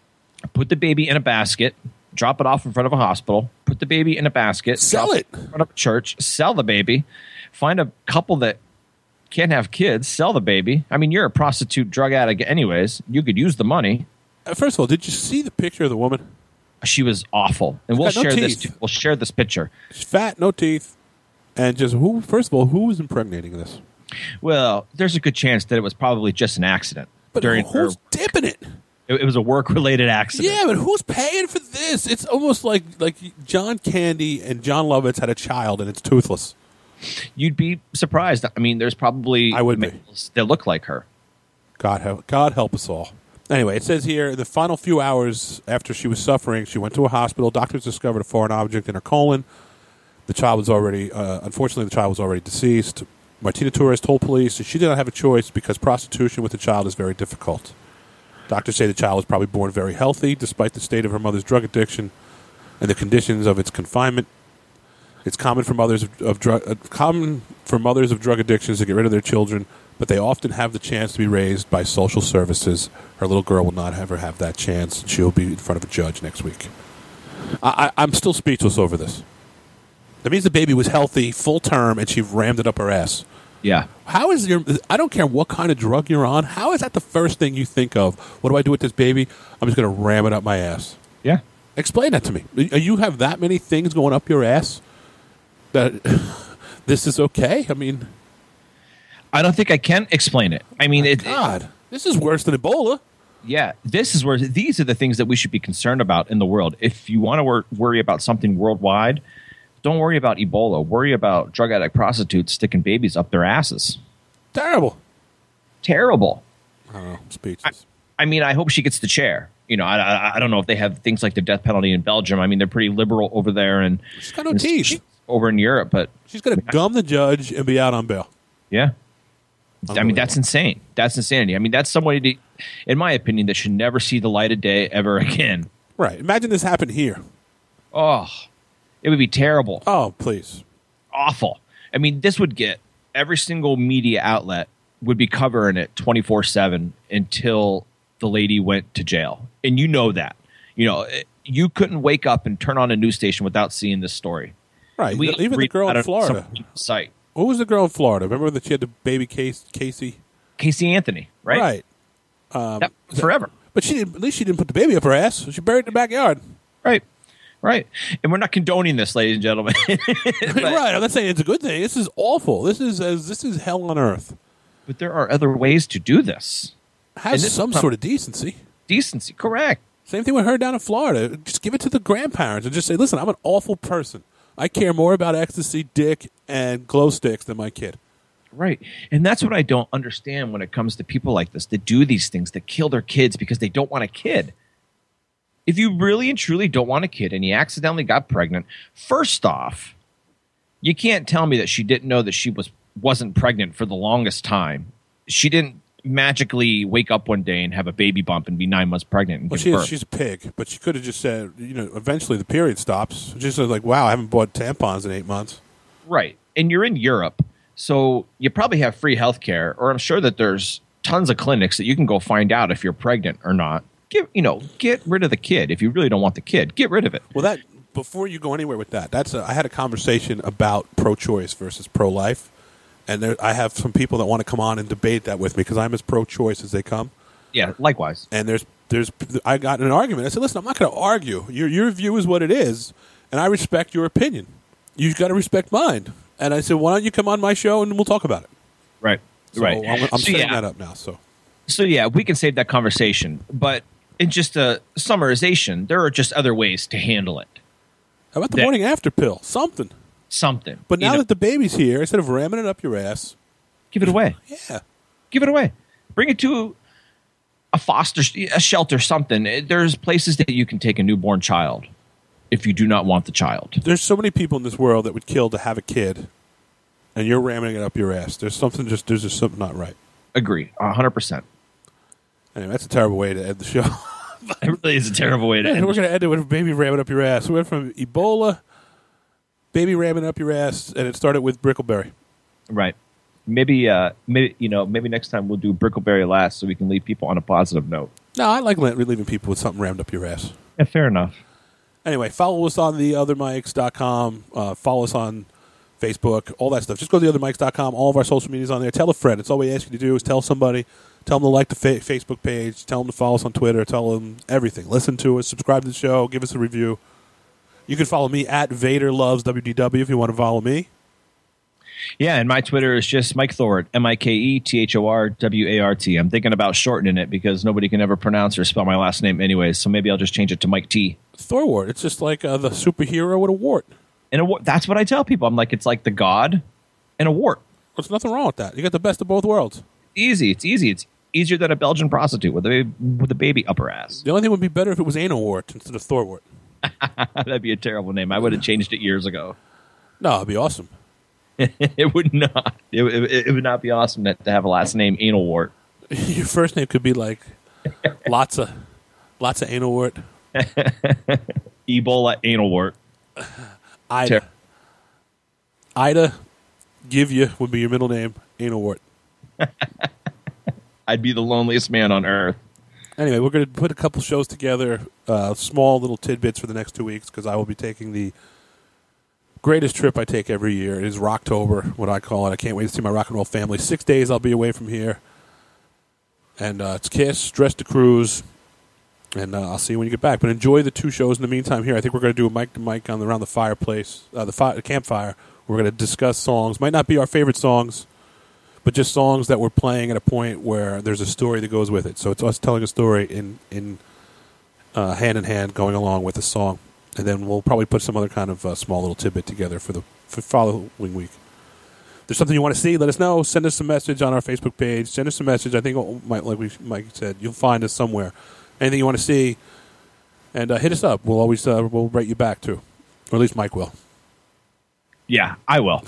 Put the baby in a basket, drop it off in front of a hospital, put the baby in a basket, sell it in front of a church, sell the baby, find a couple that can't have kids, sell the baby. I mean, you're a prostitute drug addict anyways. You could use the money. Uh, first of all, did you see the picture of the woman? She was awful. And we'll no share teeth. this. We'll share this picture. She's fat, no teeth. And just who, first of all, who was impregnating this? Well, there's a good chance that it was probably just an accident. But during who's her, dipping it? it? It was a work-related accident. Yeah, but who's paying for this? It's almost like like John Candy and John Lovitz had a child and it's toothless. You'd be surprised. I mean, there's probably I would males that look like her. God help, God help us all. Anyway, it says here, in the final few hours after she was suffering, she went to a hospital. Doctors discovered a foreign object in her colon. The child was already, uh, unfortunately, the child was already deceased. Martina Torres told police that she did not have a choice because prostitution with the child is very difficult. Doctors say the child was probably born very healthy, despite the state of her mother's drug addiction and the conditions of its confinement. It's common for mothers of, of drug, uh, common for mothers of drug addictions to get rid of their children, but they often have the chance to be raised by social services. Her little girl will not ever have that chance. She'll be in front of a judge next week. I, I, I'm still speechless over this. That means the baby was healthy, full term, and she rammed it up her ass. Yeah. How is your? I don't care what kind of drug you're on. How is that the first thing you think of? What do I do with this baby? I'm just going to ram it up my ass. Yeah. Explain that to me. You have that many things going up your ass that this is okay? I mean, I don't think I can explain it. I mean, it, God, it, this is worse than Ebola. Yeah, this is where these are the things that we should be concerned about in the world. If you want to wor- worry about something worldwide, don't worry about Ebola. Worry about drug addict prostitutes sticking babies up their asses. Terrible. Terrible. I don't know. Speechless. I, I mean, I hope she gets the chair. You know, I, I, I don't know if they have things like the death penalty in Belgium. I mean, they're pretty liberal over there, and she's got no teeth over in Europe. But she's going to gum the judge and be out on bail. Yeah. I mean, that's insane. That's insanity. I mean, that's somebody, to, in my opinion, that should never see the light of day ever again. Right. Imagine this happened here. Oh, it would be terrible. Oh, please. Awful. I mean, this would get every single media outlet would be covering it twenty-four seven until the lady went to jail. And you know that. You know, you couldn't wake up and turn on a news station without seeing this story. Right. We Even the girl in Florida. Site. Who was the girl in Florida? Remember that she had the baby case, Casey? Casey Anthony, right? Right. Um, Yep, forever. But she didn't, at least she didn't put the baby up her ass. So she buried it in the backyard. Right. Right. And we're not condoning this, ladies and gentlemen. But- right. I'm not saying it's a good thing. This is awful. This is as this is hell on earth. But there are other ways to do this. Has this some is- sort of decency. Decency, correct. Same thing with her down in Florida. Just give it to the grandparents and just say, listen, I'm an awful person. I care more about ecstasy, dick, and glow sticks than my kid. Right. And that's what I don't understand when it comes to people like this that do these things, that kill their kids because they don't want a kid. If you really and truly don't want a kid and you accidentally got pregnant, first off, you can't tell me that she didn't know that she was, wasn't pregnant for the longest time. She didn't magically wake up one day and have a baby bump and be nine months pregnant and Well, give she is, birth. she's a pig, but she could have just said, you know, eventually the period stops. She said, like, wow, I haven't bought tampons in eight months. Right. And you're in Europe, so you probably have free health care, or I'm sure that there's tons of clinics that you can go find out if you're pregnant or not. Get, you know, get rid of the kid. If you really don't want the kid, get rid of it. Well, that before you go anywhere with that, that's a, I had a conversation about pro-choice versus pro-life. And there, I have some people that want to come on and debate that with me because I'm as pro-choice as they come. Yeah, likewise. And there's, there's, I got in an argument. I said, listen, I'm not going to argue. Your, your view is what it is, and I respect your opinion. You've got to respect mine. And I said, why don't you come on my show and we'll talk about it? Right, so right. I'm, I'm so, setting yeah. that up now. So, so yeah, we can save that conversation. But in just a summarization, there are just other ways to handle it. How about the That- morning after pill? Something. Something. But now You know, that the baby's here, instead of ramming it up your ass, give it away. Yeah. Give it away. Bring it to a foster, a shelter, something. There's places that you can take a newborn child if you do not want the child. there's so many people in this world that would kill to have a kid, and you're ramming it up your ass. There's something just there's just something not right. Agree, one hundred percent. Anyway, that's a terrible way to end the show. It really is a terrible way to And end we're the going to end it with baby ramming up your ass. We went from Ebola, baby ramming up your ass, and it started with BrickleBerry. Right. Maybe, uh, maybe you know, maybe next time we'll do BrickleBerry last, so we can leave people on a positive note. No, I like leaving people with something rammed up your ass. Yeah, fair enough. Anyway, follow us on the other mics dot com. Uh, follow us on Facebook, all that stuff. Just go to the other mics dot com. All of our social media's on there. Tell a friend. It's all we ask you to do is tell somebody. Tell them to like the fa- Facebook page. Tell them to follow us on Twitter. Tell them everything. Listen to us. Subscribe to the show. Give us a review. You can follow me at Vader Loves W D W if you want to follow me. Yeah, and my Twitter is just Mike Thorwart, M I K E T H O R W A R T. I'm thinking about shortening it because nobody can ever pronounce or spell my last name anyways, so maybe I'll just change it to Mike T. Thorwart. It's just like uh, the superhero with a wart. And a, wa- that's what I tell people. I'm like, it's like the god and a wart. There's nothing wrong with that. You got the best of both worlds. Easy. It's easy. It's easier than a Belgian prostitute with a with a baby up her ass. The only thing would be better if it was anal wart instead of Thorwart. That'd be a terrible name. I would have changed it years ago. No, it'd be awesome. It would not. It, it, it would not be awesome to, to have a last name anal wart. Your first name could be like lots of lots of anal wart. Ebola anal wart. Ida. Ter- Ida, give you would be your middle name. Anal wart. I'd be the loneliest man on earth. Anyway, we're going to put a couple shows together, uh, small little tidbits for the next two weeks because I will be taking the greatest trip I take every year. It is Rocktober, what I call it. I can't wait to see my rock and roll family. Six days I'll be away from here. And uh, it's KISS, Dress to Cruise, and uh, I'll see you when you get back. But enjoy the two shows in the meantime here. I think we're going to do a mic to mic on the, around the fireplace, uh, the, fi- the campfire. We're going to discuss songs. Might not be our favorite songs, but just songs that we're playing at a point where there's a story that goes with it. So it's us telling a story in in uh, hand in hand, going along with the song, and then we'll probably put some other kind of uh, small little tidbit together for the for following week. If there's something you want to see, let us know. Send us a message on our Facebook page. Send us a message. I think, like we Mike said, you'll find us somewhere. Anything you want to see, and uh, hit us up. We'll always uh, we'll write you back too, or at least Mike will. Yeah, I will.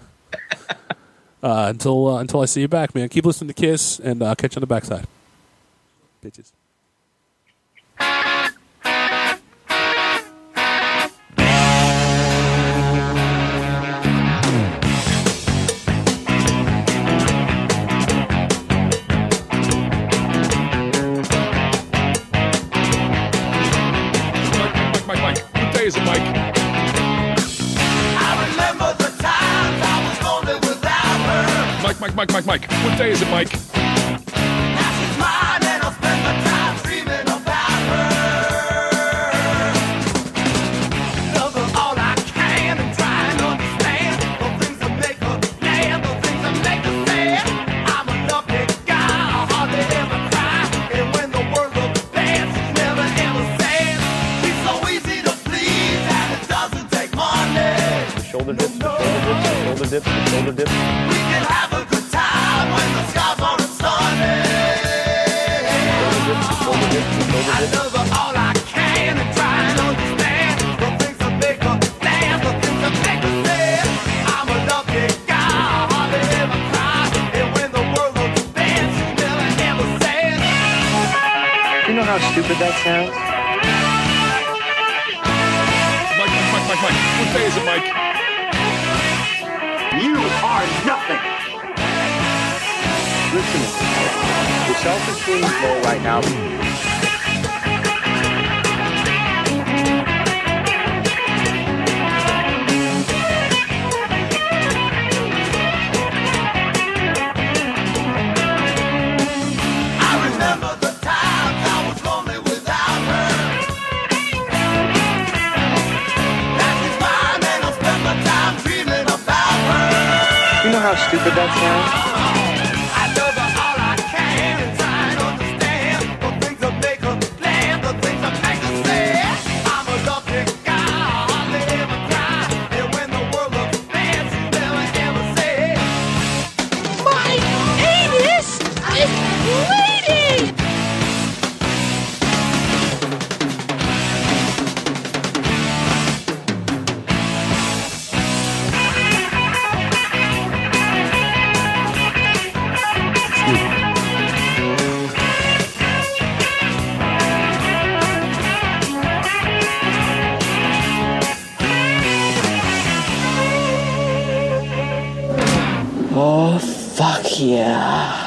Uh, until uh, until I see you back, man. Keep listening to KISS, and uh, catch you on the backside. Bitches. Mike, Mike, Mike. What day is it, Mike? I remember the times I was lonely without her. Mike, Mike, Mike, Mike, Mike. What day is it, Mike? Now she's mine and a shoulder dip. We can have a good time when the skies are sunny. Shoulder dip, the shoulder I dip. love all I can and try and understand the things that make her dance, the things that make her sad. I'm a lucky guy, I hardly ever cry, and when the world looks bad, she's never ever sad. You know how stupid that sounds? Mike, Mike, Mike, Mike. What day is it, Mike? You are nothing. Listen to me. Your self-esteem is low right now. I remember the times I was lonely without her. Now she's mine and I'll spend my time dreaming about her. You know how stupid that sounds? I love her all I can and try and understand the things that make her glad, the things that make her sad. I'm a lucky guy, I hardly ever cry, and when the world looks bad, she's never ever sad. My anus is bleeding! Oh, fuck yeah.